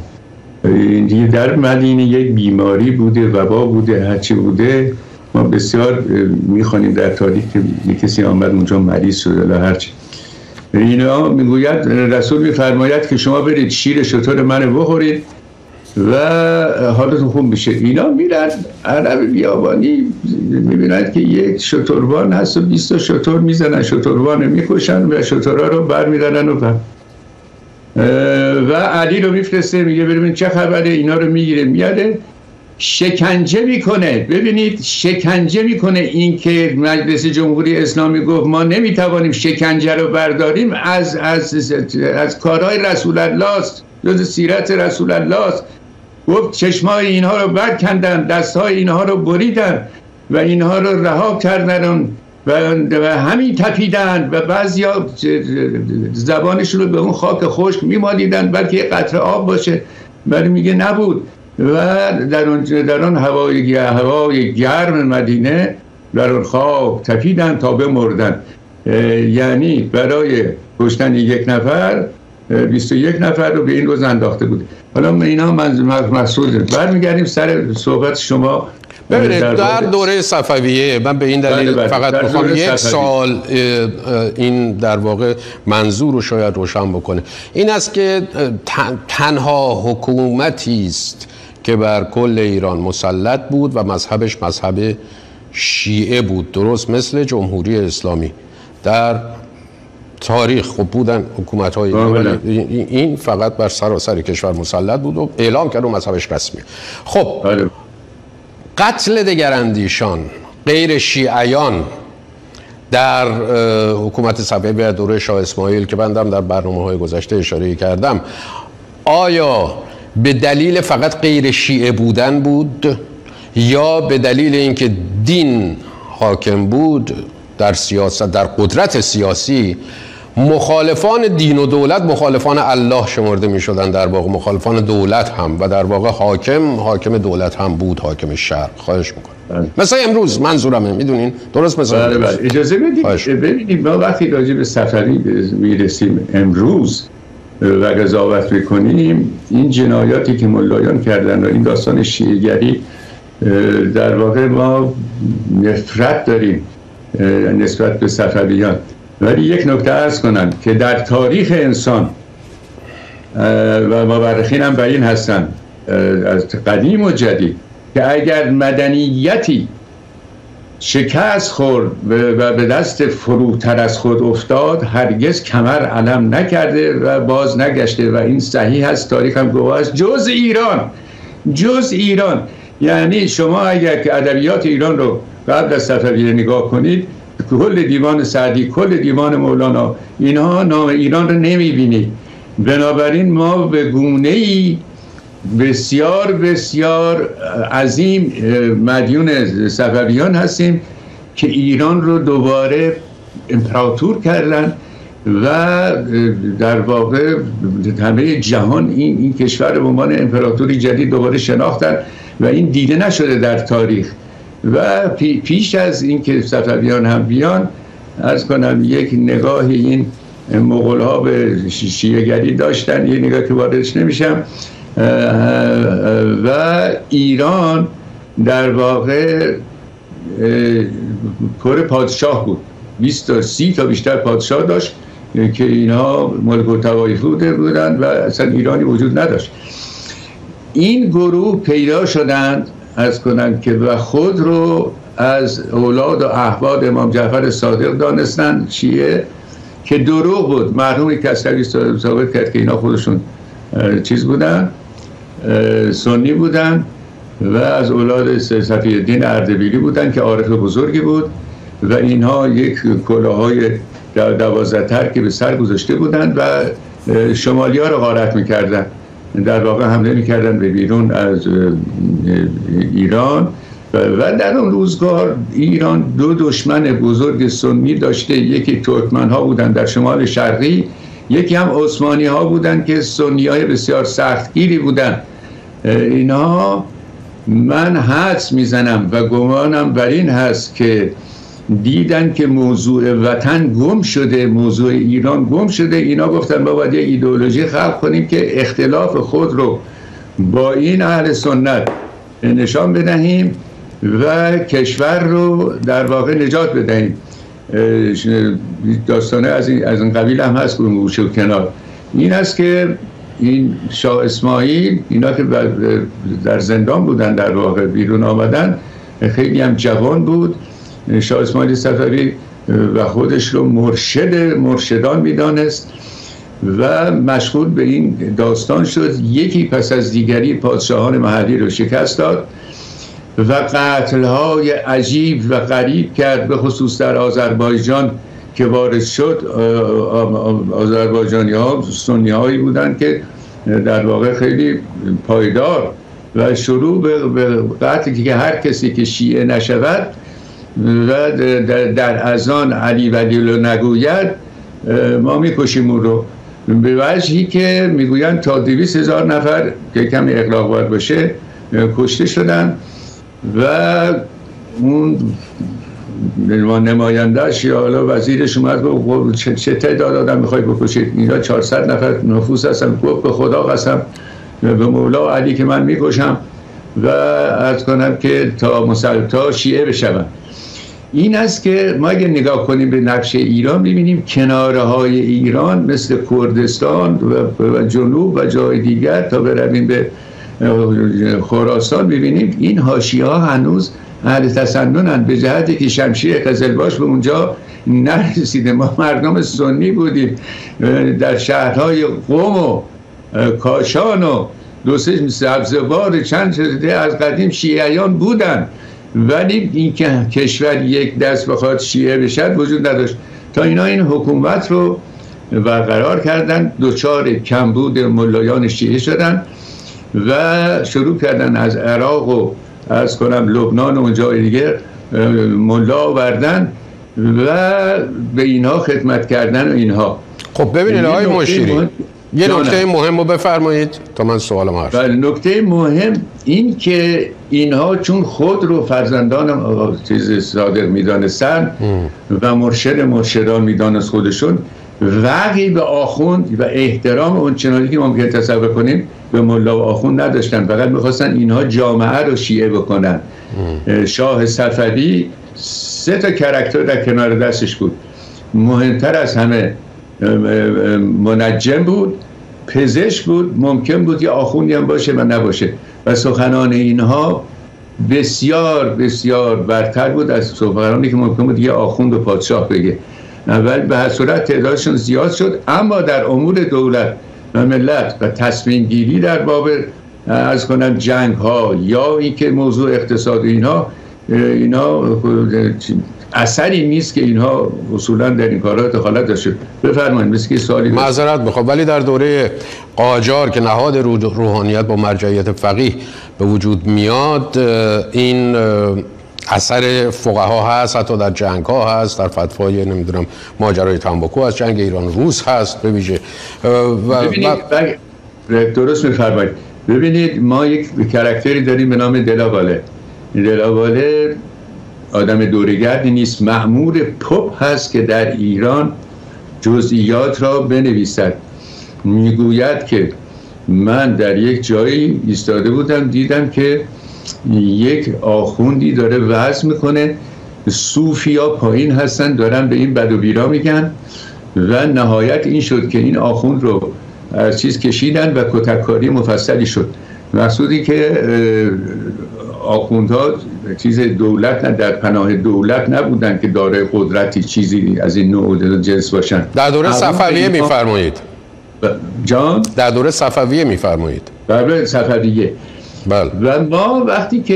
در مدینه یک بیماری بوده، وبا بوده، هرچی بوده. ما بسیار میخوانیم در تاریخ که کسی آمد اونجا مریض شده یا هرچی. اینا میگوید رسول میفرماید که شما برید شیر شتر منو بخورید و حالتون خوب میشه. اینا میرن عرب بیابانی میبینند که یک شتروان هست و بیست تا شتر میزنن، شتروان میکشن و شترها رو برمیدارن و بر و علی رو میفرسته میگه ببین چه خبره، اینا رو میگیره میاده شکنجه میکنه. ببینید شکنجه میکنه. این که مجلس جمهوری اسلامی گفت ما نمیتوانیم شکنجه رو برداریم از از از, از کارهای رسول الله است، جز سیرت رسول الله است. گفت چشمای اینها رو برکندن، دستهای اینها رو بریدن و اینها رو رها کردن و, و همین تپیدن و بعضیا زبانشون رو به اون خاک خشک میمالیدن بلکه یه قطره آب باشه، ولی میگه نبود. و در اون در اون هوای هوای گرم مدینه در اون خاک تپیدن تا بمردن. یعنی برای کشتن یک نفر بیست و یک نفر رو به این روز انداخته بود. حالا اینا مسئول برمیگردیم سر صحبت شما. ببینید در دوره صفویه من به این دلیل بله بله فقط میخوام یک سال این در واقع منظور رو شاید روشن بکنه. این است که تنها حکومتی است که بر کل ایران مسلط بود و مذهبش مذهب شیعه بود، درست مثل جمهوری اسلامی در تاریخ. خب بودن حکومت‌های این فقط بر سراسر کشور مسلط بود و اعلام کرد و مذهبش رسمی. خب بله. قتل دگراندیشان غیر شیعیان در حکومت صفویه و دوره شاه اسماعیل که بندم در برنامه‌های گذشته اشاره کردم، آیا به دلیل فقط غیر شیعه بودن بود یا به دلیل اینکه دین حاکم بود در سیاست، در قدرت سیاسی؟ مخالفان دین و دولت مخالفان الله شمرده می شدن، در واقع مخالفان دولت هم و در واقع حاکم حاکم دولت هم بود، حاکم شرق. خواهش میکنم. مثلا امروز منظورمه، میدونین درست مثلا بله بله. اجازه بدید ببینید ما وقتی راجع به صفوی میرسیم امروز و قضاوت بکنیم، این جنایاتی که ملایان کردن و این داستان شیعه‌گری، در واقع ما نفرت داریم نسبت به صفویان. ولی یک نکته عرض کنم که در تاریخ انسان و مورخین هم بر این هستن از قدیم و جدید که اگر مدنیتی شکست خورد و به دست فروتر از خود افتاد هرگز کمر علم نکرده و باز نگشته و این صحیح هست، تاریخ هم گواه است، جز ایران. جز ایران. یعنی شما اگر که ادبیات ایران رو قبل از صفویه نگاه کنید، کل دیوان سعدی، کل دیوان مولانا، اینها نام ایران رو نمیبینید. بنابراین ما به گونه‌ای بسیار بسیار عظیم مدیون صفویان هستیم که ایران رو دوباره امپراتور کردن و در واقع همه جهان این این کشور به عنوان امپراتوری جدید دوباره شناختن و این دیده نشده در تاریخ. و پیش از اینکه صفویان هم بیان، عرض کنم یک نگاه این مغول ها به شیعه‌گری داشتن، یه نگاه که واردش نمیشم، و ایران در واقع پر پادشاه بود، بیست تا سی تا بیشتر پادشاه داشت که اینها ملک و طوایف بودند و اصلا ایرانی وجود نداشت. این گروه پیدا شدند از کنند که و خود رو از اولاد و احفاد امام جعفر صادق دانستند شیعه، که دروغ بود. مرحوم کسروی ثابت کرد که اینا خودشون چیز بودن، سنی بودن و از اولاد صفی الدین اردبیلی بودن که عارف بزرگی بود و اینها یک کلاهای دوازده تر که به سر گذاشته بودند و شمالی ها رو غارت میکردن، در واقع حمله میکردن به بیرون از ایران. و در اون روزگار ایران دو دشمن بزرگ سنی داشته، یکی ترکمن ها بودن در شمال شرقی، یکی هم عثمانی ها بودن که سنی های بسیار سختگیری بودن. اینها من حدس میزنم و گمانم بر این هست که دیدن که موضوع وطن گم شده، موضوع ایران گم شده، اینا گفتن ما باید یک ایدئولوژی خلق کنیم که اختلاف خود رو با این اهل سنت نشان بدهیم و کشور رو در واقع نجات بدهیم. داستانه از این از این قبیل هم هست که گوشه و کنار. این است که این شاه اسماعیل، اینا که در زندان بودن در واقع بیرون آمدن، خیلی هم جوان بود. شاه اسماعیل صفوی و خودش رو مرشد مرشدان میدانست و مشغول به این داستان شد، یکی پس از دیگری پادشاهان محلی رو شکست داد و قتل‌های عجیب و غریب کرد، به خصوص در آذربایجان که وارد شد. آذربایجانی ها سنی هایی بودن که در واقع خیلی پایدار و شروع به قتل که هر کسی که شیعه نشود و در اذان علی ولی رو نگوید ما میکشیم اون رو، به وجهی که میگویند تا دویست هزار نفر که کمی اغلاق باید باشه کشته شدن و اون نمایندهش یا حالا وزیرش اومد گفت چه تعداد آدم میخوای بکشید؟ اینا چهارصد نفر نفوس هستن. گفت به خدا قسم، به مولا علی که من میکشم و عرض کنم که تا مسلمان شیعه بشم. این است که ما اگه نگاه کنیم به نقشه ایران ببینیم کناره های ایران مثل کردستان و جنوب و جای دیگر تا برویم به خراسان ببینیم این حاشیه ها هنوز اهل تسننن، به جهتی که شمشیر قزلباش به اونجا نرسیده. ما مردم سنی بودیم، در شهرهای قم و کاشان و دو سه سبزوار چند شده از قدیم شیعیان بودن، ولی این که کشور یک دست بخواد شیعه بشد وجود نداشت. تا اینا این حکومت رو برقرار کردن، دوچار کمبود ملایان شیعه شدن و شروع کردن از عراق و از کنم لبنان و اونجای دیگه ملا آوردن و به اینها خدمت کردن و اینها. خب ببینید آقای مشیری مهم... یه نکته مهم رو بفرمایید تا من سوالم عرض. بله، نکته مهم این که اینها چون خود رو فرزندان چیز صادق میدانستن و مرشد مرشدان میدانست خودشون، وقعی به آخوند و احترام اون چنانی که ممکن تصور کنیم به ملا و آخوند نداشتن، فقط میخواستن اینها جامعه رو شیعه بکنن. شاه صفوی سه تا کرکتر در کنار دستش بود، مهمتر از همه منجم بود، پزشک بود، ممکن بود یه آخوندی هم باشه و نباشه و سخنان اینها بسیار بسیار برتر بود از سخنانی که ممکن بود یه آخوند و پادشاه بگه. اول به هر صورت تعدادشون زیاد شد، اما در امور دولت و ملت و تصمیم گیری در باب از کنم جنگ ها یا اینکه موضوع اقتصاد اینها اینا اثری نیست که اینها اصولا در این کارها دخالت داشته. بفرمایید. مثل که سوالی معذرت میخوام، ولی در دوره قاجار که نهاد روحانیت با مرجعیت فقیه به وجود میاد، این اثر فقها هست، حتی در جنگ ها هست، در فتوای نمیدونم ماجرای تنباکو از جنگ ایران روس هست به ویژه. ببینید و... درست میفرمایید. ببینید ما یک کاراکتری داریم به نام دلاواله. دلاواله آدم دورگردی نیست، مأمور پپ هست که در ایران جزئیات را بنویسد. میگوید که من در یک جایی ایستاده بودم، دیدم که یک آخوندی داره وعظ میکنه، صوفیا پایین هستن دارن به این بد و بیرا میگن و نهایت این شد که این آخوند رو از چیز کشیدن و کتککاری مفصلی شد. مقصودی که آخوندها چیز دولت نه، در پناه دولت نبودن که دارای قدرتی چیزی از این نوع جنس باشن. در دوره صفویه میفرمایید؟ جان؟ در دوره صفویه میفرمایید؟ بله صفویه. بله. و ما وقتی که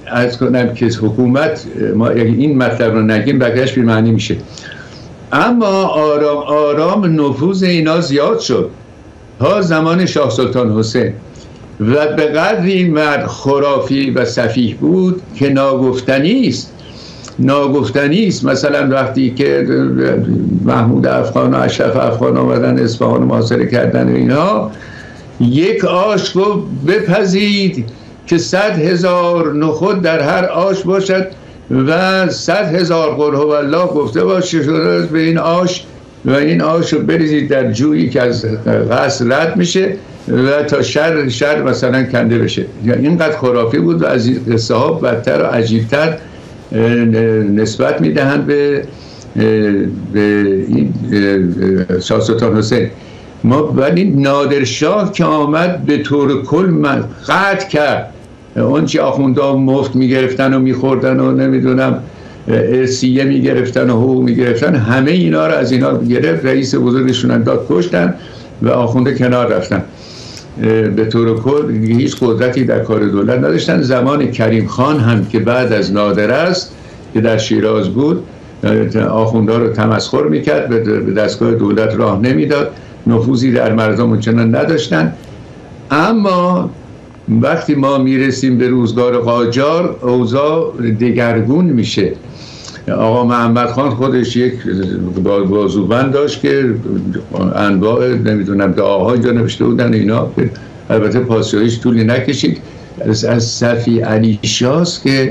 عرض کنم که حکومت ما این مطلب رو نگیم بقیه‌اش بی معنی میشه. اما آرام آرام نفوذ اینا زیاد شد تا زمان شاه سلطان حسین و به قدری این مرد خرافی و سفیه بود که ناگفتنی است ناگفتنی است. مثلا وقتی که محمود افغان و اشرف افغان آمدن اصفهان محاصره کردن اینا، یک آش گفت بپذید که صد هزار نخود در هر آش باشد و صد هزار قل هو الله گفته باشه شده به این آش و این آش رو بریزید در جویی که از قصر رد میشه و تا شر شر مثلا کنده بشه. یعنی اینقدر خرافی بود و از این قصه ها بدتر و عجیبتر نسبت میدهند به به این شاه سلطان حسین. ما ولی نادرشاه که آمد به طور کل قطع کرد اون چی آخوندها مفت میگرفتن و میخوردن و نمیدونم ارسیه میگرفتن و حقوق میگرفتن، همه اینا رو از اینا گرفت، رئیس بزرگشون انداخت کشتن و آخونده کنار رفتن. به طور کل هیچ قدرتی در کار دولت نداشتن. زمان کریم خان هم که بعد از نادر است که در شیراز بود، آخوندها رو تمسخر میکرد، به دستگاه دولت راه نمیداد، نفوذی در مردم چنان نداشتن. اما وقتی ما میرسیم به روزگار قاجار اوضاع دگرگون میشه. آقا محمد خان خودش یک بازوبند داشت که انواع نمیدونم دعاهای جا نوشته بودن اینا، البته پاسخش طولی نکشید. از, از صفی علی شاست که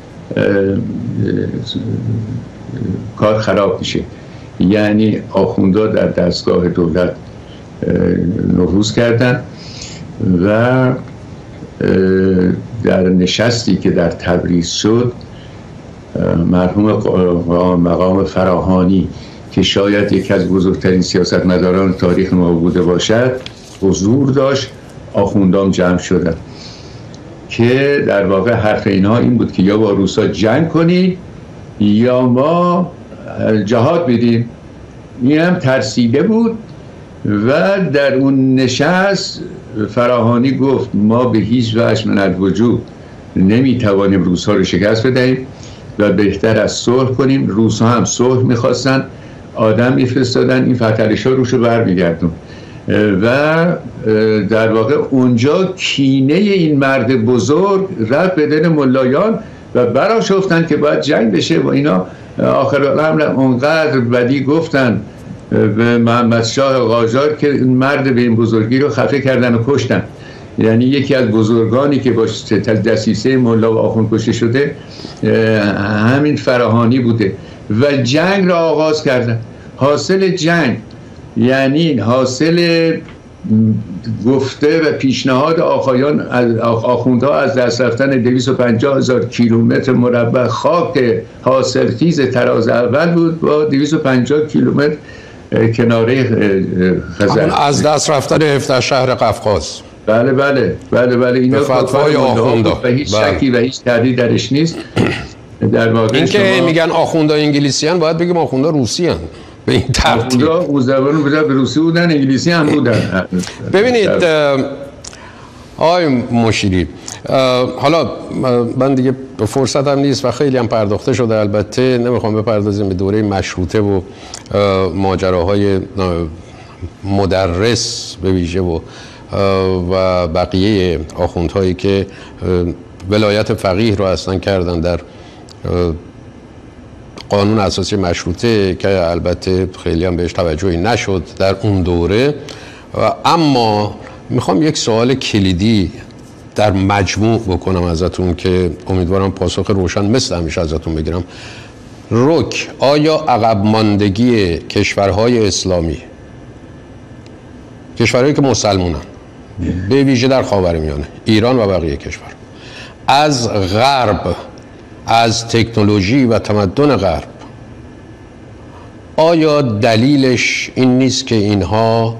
کار خراب میشه. یعنی آخوندها در دستگاه دولت نفوذ کردن و در نشستی که در تبریز شد مرحوم مقام فراهانی که شاید یکی از بزرگترین سیاستمداران تاریخ ما بوده باشد حضور داشت. آخوندام جمع شدن که در واقع حرف اینها این بود که یا با روسا جنگ کنید یا ما جهاد بدیم. این هم ترسیده بود و در اون نشست فراهانی گفت ما به هیچ وجه من الوجود نمیتوانیم روس‌ها رو شکست بدهیم و بهتر از صلح کنیم. روس‌ها هم صلح میخواستن، آدم میفرستادن، این فتحعلی‌شاه روشو برمیگردون و در واقع اونجا کینه این مرد بزرگ رفت به دل ملایان و برآشفتن که باید جنگ بشه و اینا. آخر الامر اونقدر بدی گفتن به محمد شاه قاجار که مرد به این بزرگی رو خفه کردن و کشتن. یعنی یکی از بزرگانی که با دسیسه ملا و آخوند کشته شده همین فراهانی بوده و جنگ را آغاز کردن. حاصل جنگ یعنی حاصل گفته و پیشنهاد آقایان آخوندها از دست رفتن دویست و پنجاه هزار کیلومتر مربع خاک حاصلخیز تراز اول بود با دویست و پنجاه کیلومتر کناره خزر، از دست رفتن هفده شهر قفقاز. بله بله بله بله اینا فتوای آخوندا و هیچ شکی و هیچ تردید درش نیست. در واقع این که شما... میگن آخوندا انگلیسیان، باید بگیم آخوندا روسیان. به این ترتیب آخوندا زبان به روسی بودن، انگلیسی هم بودن. ببینید آقای مشیری، حالا من دیگه فرصت هم نیست و خیلی هم پرداخته شده، البته نمیخوام بپردازیم به دوره مشروطه و ماجراهای مدرس به ویژه و و بقیه آخوندهایی که ولایت فقیه رو اصلا کردن در قانون اساسی مشروطه که البته خیلی هم بهش توجهی نشد در اون دوره. اما میخوام یک سوال کلیدی در مجموع بکنم ازتون که امیدوارم پاسخ روشن مثل همیشه ازتون بگیرم. رک، آیا عقب ماندگی کشورهای اسلامی، کشورهایی که مسلمانن به ویژه در خاورمیانه، ایران و بقیه کشور، از غرب، از تکنولوژی و تمدن غرب، آیا دلیلش این نیست که اینها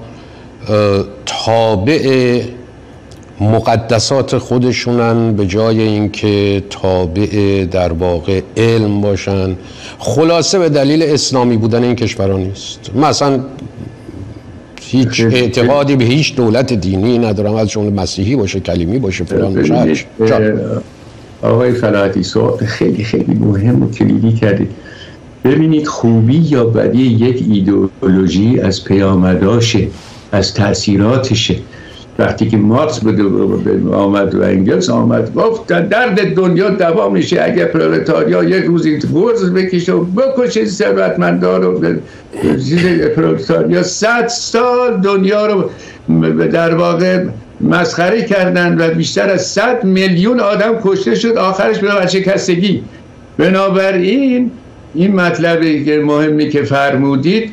تابع مقدسات خودشونن به جای اینکه تابع در واقع علم باشن؟ خلاصه به دلیل اسلامی بودن این کشورها نیست. مثلا هیچ اعتقادی به هیچ دولت دینی ندارم، از جمله مسیحی باشه، کلیمی باشه، فلان باشه. آقای فلاحتی سوال خیلی خیلی مهم و کلیدی کردید. ببینید خوبی یا بدی یک ایدئولوژی از پیامداشه، از تأثیراتشه. وقتی که مارکس آمد و انگلس آمد گفت درد دنیا دوام میشه اگر پرولتاریا یک روزی گرز بکشه و بکشه ثروتمندا رو. پرولتاریا صد سال دنیا رو در واقع مسخره کردن و بیشتر از صد میلیون آدم کشته شد، آخرش به ورشکستگی. بنابراین این مطلبی که مهمی که فرمودید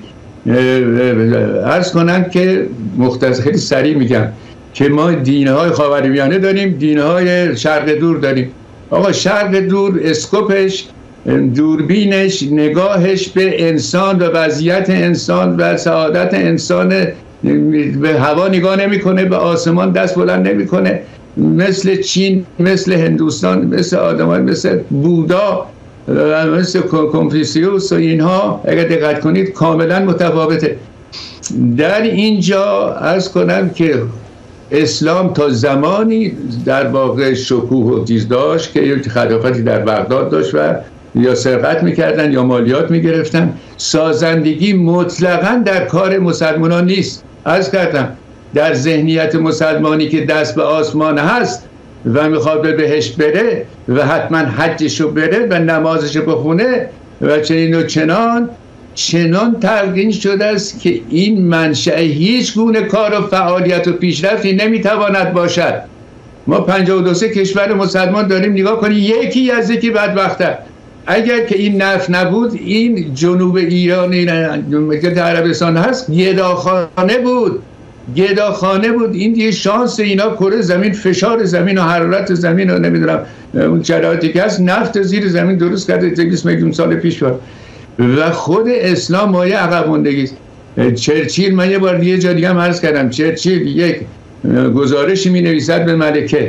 عرض کنم که مختصر خیلی سریع میگم که ما دینهای خاورمیانه داریم، دینهای شرق دور داریم. آقا شرق دور اسکوپش، دوربینش، نگاهش به انسان و وضعیت انسان و سعادت انسان، به هوا نگاه نمیکنه، به آسمان دست بلند نمیکنه. مثل چین، مثل هندوستان، مثل آدمان، مثل بودا، مثل کنفوسیوس و اینها اگر دقت کنید کاملا متفاوته. در اینجا عرض کنم که اسلام تا زمانی در واقع شکوه و چیز داشت که یک خلافتی در بغداد داشت و یا سرقت میکردن یا مالیات میگرفتن. سازندگی مطلقا در کار مسلمانان نیست. عرض کردم در ذهنیت مسلمانی که دست به آسمان هست و میخواد به بهشت بره و حتما حجشو بره و نمازشو بخونه و چنین و چنان چنان تلقین شده است که این منشأ هیچ گونه کار و فعالیت و پیشرفتی نمیتواند باشد. ما پنجاه و دو کشور مسلمان داریم، نگاه کنید یکی از یکی بدبخته. اگر که این نفت نبود این جنوب ایران که در عربستان هست گداخانه بود، گداخانه بود. این دیگه شانس اینا کره زمین، فشار زمین و حرارت زمین و نمیدونم اون شرایطی که هست نفت زیر زمین درست کرده دویست میلیون سال پیش بود. و خود اسلام مایه عقب ماندگی است. چرچیل، من یه بار یه جا دیگه هم عرض کردم، چرچیل یک گزارشی می نویسد به ملکه،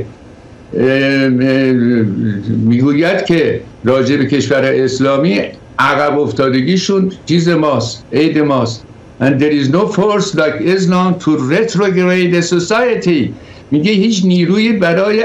میگوید که راجع به کشور اسلامی عقب افتادگیشون چیز ماست، عید ماست. And there is no force like Islam to retrograde the society. میگه هیچ نیروی برای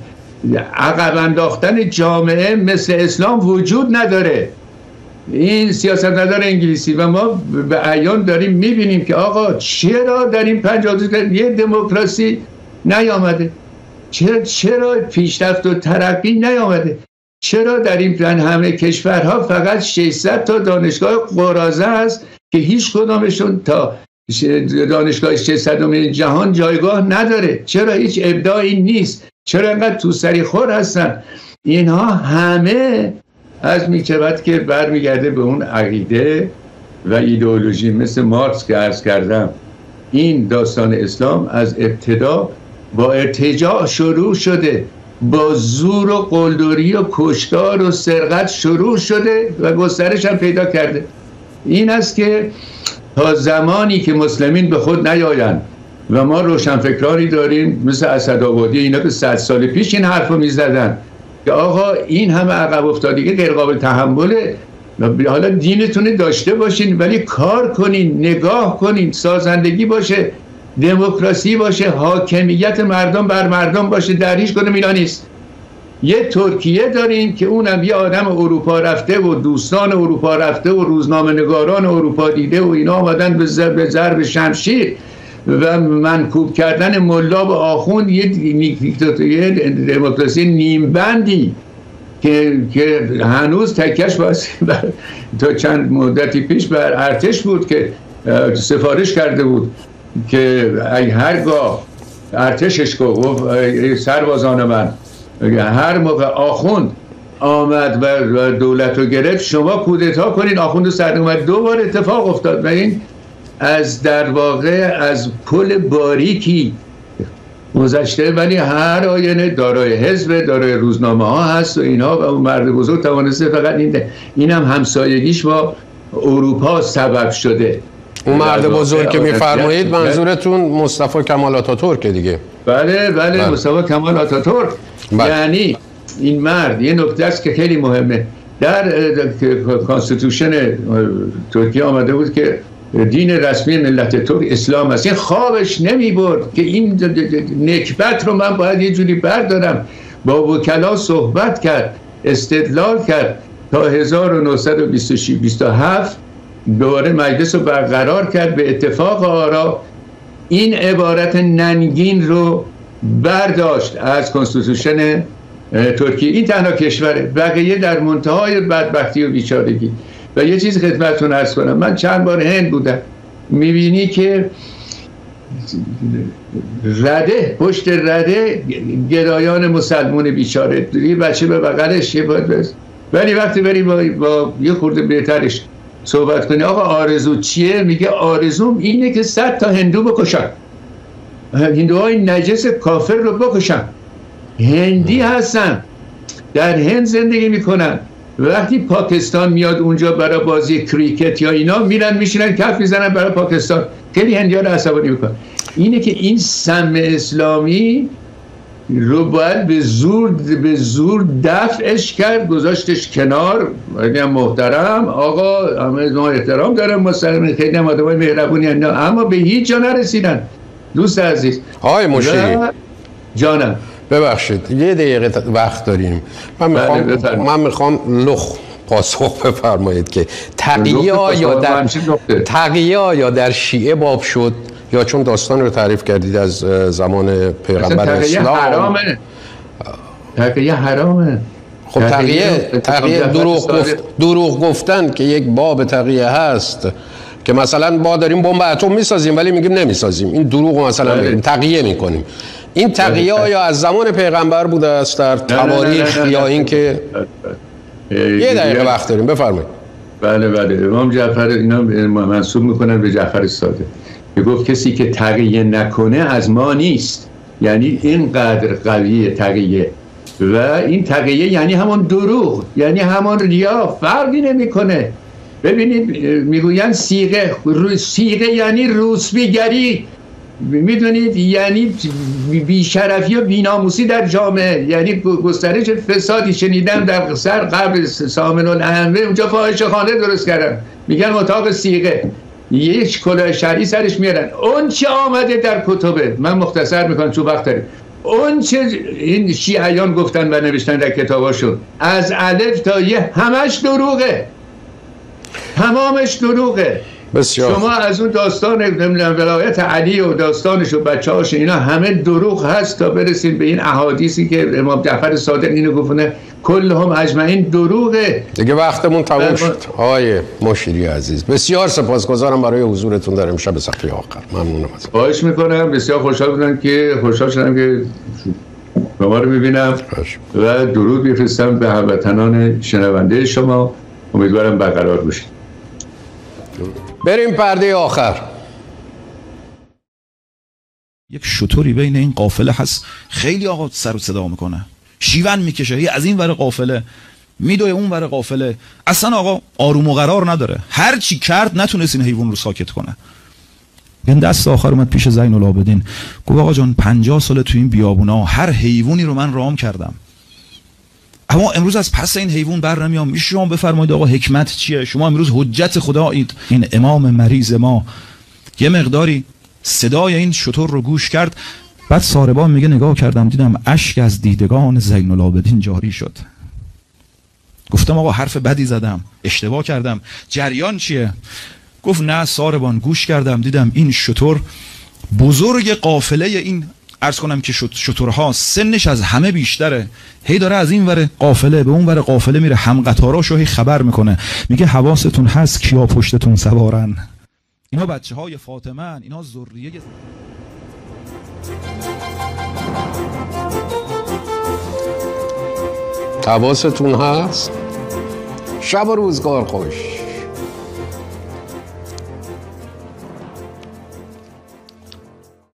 عقب انداختن جامعه مثل اسلام وجود نداره. این سیاستمدار انگلیسی و ما به عیان داریم میبینیم که آقا چرا در این پنجاه یه دموکراسی نیامده؟ چرا چرا پیشرفت و ترقی نیامده؟ چرا در این همه کشورها فقط ششصد تا دانشگاه قراضه است که هیچ کدامشون تا دانشگاه ششصدم جهان جایگاه نداره؟ چرا هیچ ابداعی نیست؟ چرا انقدر تو سری خور هستن؟ اینها همه از میشود که برمیگرده به اون عقیده و ایدئولوژی مثل مارکس که عرض کردم. این داستان اسلام از ابتدا با ارتجاع شروع شده، با زور و قلدری و کشتار و سرقت شروع شده و گسترش هم پیدا کرده. این است که تا زمانی که مسلمین به خود نیایند و ما روشنفکرانی داریم مثل اسدآبادی، اینا که صد سال پیش این حرف رو میزدن که آقا این همه عقب افتادگی غیر قابل تحمله، حالا دینتون داشته باشین ولی کار کنین، نگاه کنین، سازندگی باشه، دموکراسی باشه، حاکمیت مردم بر مردم باشه. در هیچ کدوم اینا نیست. یه ترکیه داریم که اونم یه آدم اروپا رفته و دوستان اروپا رفته و روزنامه نگاران اروپا دیده و اینا آمدن به ضرب شمشیر و منکوب کردن ملا به آخوند یه دیکتاتوری دموکراسی نیم بندی که که هنوز تکش باز تا چند مدتی پیش بر ارتش بود که سفارش کرده بود که هرگاه ارتشش گفت سربازان من هر موقع آخوند آمد و دولت رو گرفت شما کودتا کنین، آخوند رو سر اومد. دو بار اتفاق افتاد و این از در واقع از پل باریکی گذشته، ولی هر آینه دارای حزب، دارای روزنامه ها هست و اینها و اون مرد بزرگ توانسته فقط این این هم همسایگیش با اروپا سبب شده. اون مرد بزرگ که میفرمایید منظورتون مصطفی کمال آتاتورک دیگه؟ بله بله مصطفی کمال آتاتورک. یعنی این مرد یه نکته است که خیلی مهمه، در کانستیتوشن ترکیه آمده بود که دین رسمی ملت ترک اسلام است. این خوابش نمی برد که این نکبت رو من باید یه جوری بردارم. با وکلا صحبت کرد، استدلال کرد تا هزار و نهصد و بیست و هفت دوباره مجلس رو برقرار کرد به اتفاق آرا. این عبارت ننگین رو برداشت از کنستیتوشن ترکیه. این تنها کشوره، بقیه در منتهای بدبختی و بیچارگی. و یه چیز خدمتتون عرض کنم، من چند بار هند بودم، میبینی که رده پشت رده گدایان مسلمون بیچاره، یه بچه به بغلش یه باید بز. ولی وقتی بری با, با یه خورده بهترش صحبت کنی، آقا آرزو چیه؟ میگه آرزوم اینه که صد تا هندو بکشم، هندوهای نجس کافر رو بکشم. هندی هستن، در هند زندگی میکنن، وقتی پاکستان میاد اونجا برای بازی کریکت یا اینا میرن میشینن کف میزنن برای پاکستان. خیلی هندی‌ها رو عصبانی میکنن. اینه که این سم اسلامی رو باید به زور به زور دفعش کرد، گذاشتش کنار. خیلی محترم آقا، همه ما احترام دارم، مسلمان خیلی هم آدمای مهربونی هستن، اما به هیچ جا نرسیدن. دوست عزیز آقای مشیری جانم، ببخشید یه دقیقه وقت داریم. من میخوام من میخوام لخ پاسخ بفرمایید که تقیه آیا در تقیه آیا در شیعه باب شد یا چون داستان رو تعریف کردید از زمان پیغمبر اسلام؟ تقیه حرامه، تقیه حرامه. خب تقیه تقیه دروغ گفت دروغ گفتن که یک باب تقیه هست که مثلا ما داریم بمب اتم میسازیم ولی میگیم نمیسازیم، این دروغ مثلا میگیم تقیه میکنیم. این تقیه آیا از زمان پیغمبر بوده است در تواریخ یا اینکه یه دقیقه وقت داریم بفرمایید؟ بله بله، امام جعفر اینا منسوب میکنن به جعفر صادق، میگفت کسی که تقیه نکنه از ما نیست. یعنی اینقدر قویه تقیه، و این تقیه یعنی همون دروغ، یعنی همون ریا، فرقی نمیکنه. ببینید میگوین صیغه، صیغه یعنی روسبیگری، میدونید، یعنی بیشرفی و بیناموسی در جامعه، یعنی گسترش فسادی. شنیدم در سر قبل سامن الانبه اونجا فاحشه خانه درست کردن، میگن اتاق صیغه، یک کلاه شرعی سرش میارن. اون چه آمده در کتبه، من مختصر میکنم چون وقت داریم، اون چه این شیعیان گفتن و نوشتن در کتاباشون از الف تا یه همش دروغه، تمامش دروغه. بسیار. شما از اون داستان نمیدونم ولایت علی و داستانش و بچه‌هاش اینا همه دروغ هست تا برسید به این احادیثی که امام جعفر صادق اینو گفتن، کلهم اجمعین دروغه. دیگه وقتمون تموم شد. آقای مشیری عزیز بسیار سپاسگزارم برای حضورتون در امشب صفحه آخر. ممنونم ازتون. خواهش میکنم، بسیار خوشحال بودم که خوشحال شدم که شما رو میبینم و درود میفرستم به هموطنان شنونده شما. امیدوارم برقرار باشید. بریم پرده آخر. یک شطوری بین این قافله هست، خیلی آقا سر و صدا میکنه، شیون میکشه، از این ور قافله میدوه اون ور قافله، اصلا آقا آروم و قرار نداره، هر چی کرد نتونست این حیوان رو ساکت کنه. این دست آخر اومد پیش زین العابدین، گفت آقا جان پنجاه سال تو این بیابونا هر حیوانی رو من رام کردم، اما امروز از پس این حیوان بر نمیام. میشه شما بفرمایید آقا حکمت چیه؟ شما امروز حجت خدا اید. این امام مریض ما یه مقداری صدای این شتر رو گوش کرد، بعد ساربان میگه نگاه کردم دیدم اشک از دیدگان زین العابدین جاری شد. گفتم آقا حرف بدی زدم، اشتباه کردم، جریان چیه؟ گفت نه ساربان گوش کردم دیدم این شتر بزرگ قافله، این عرض کنم که شترها سنش از همه بیشتره، هی داره از این ور قافله به اون ور قافله میره، هم قطاراشو هی خبر میکنه، میگه حواستون هست کیا پشتتون سوارن، اینا بچه های فاطمه ان، اینا ذریه. حواستون هست؟ شب و روزگار خوش.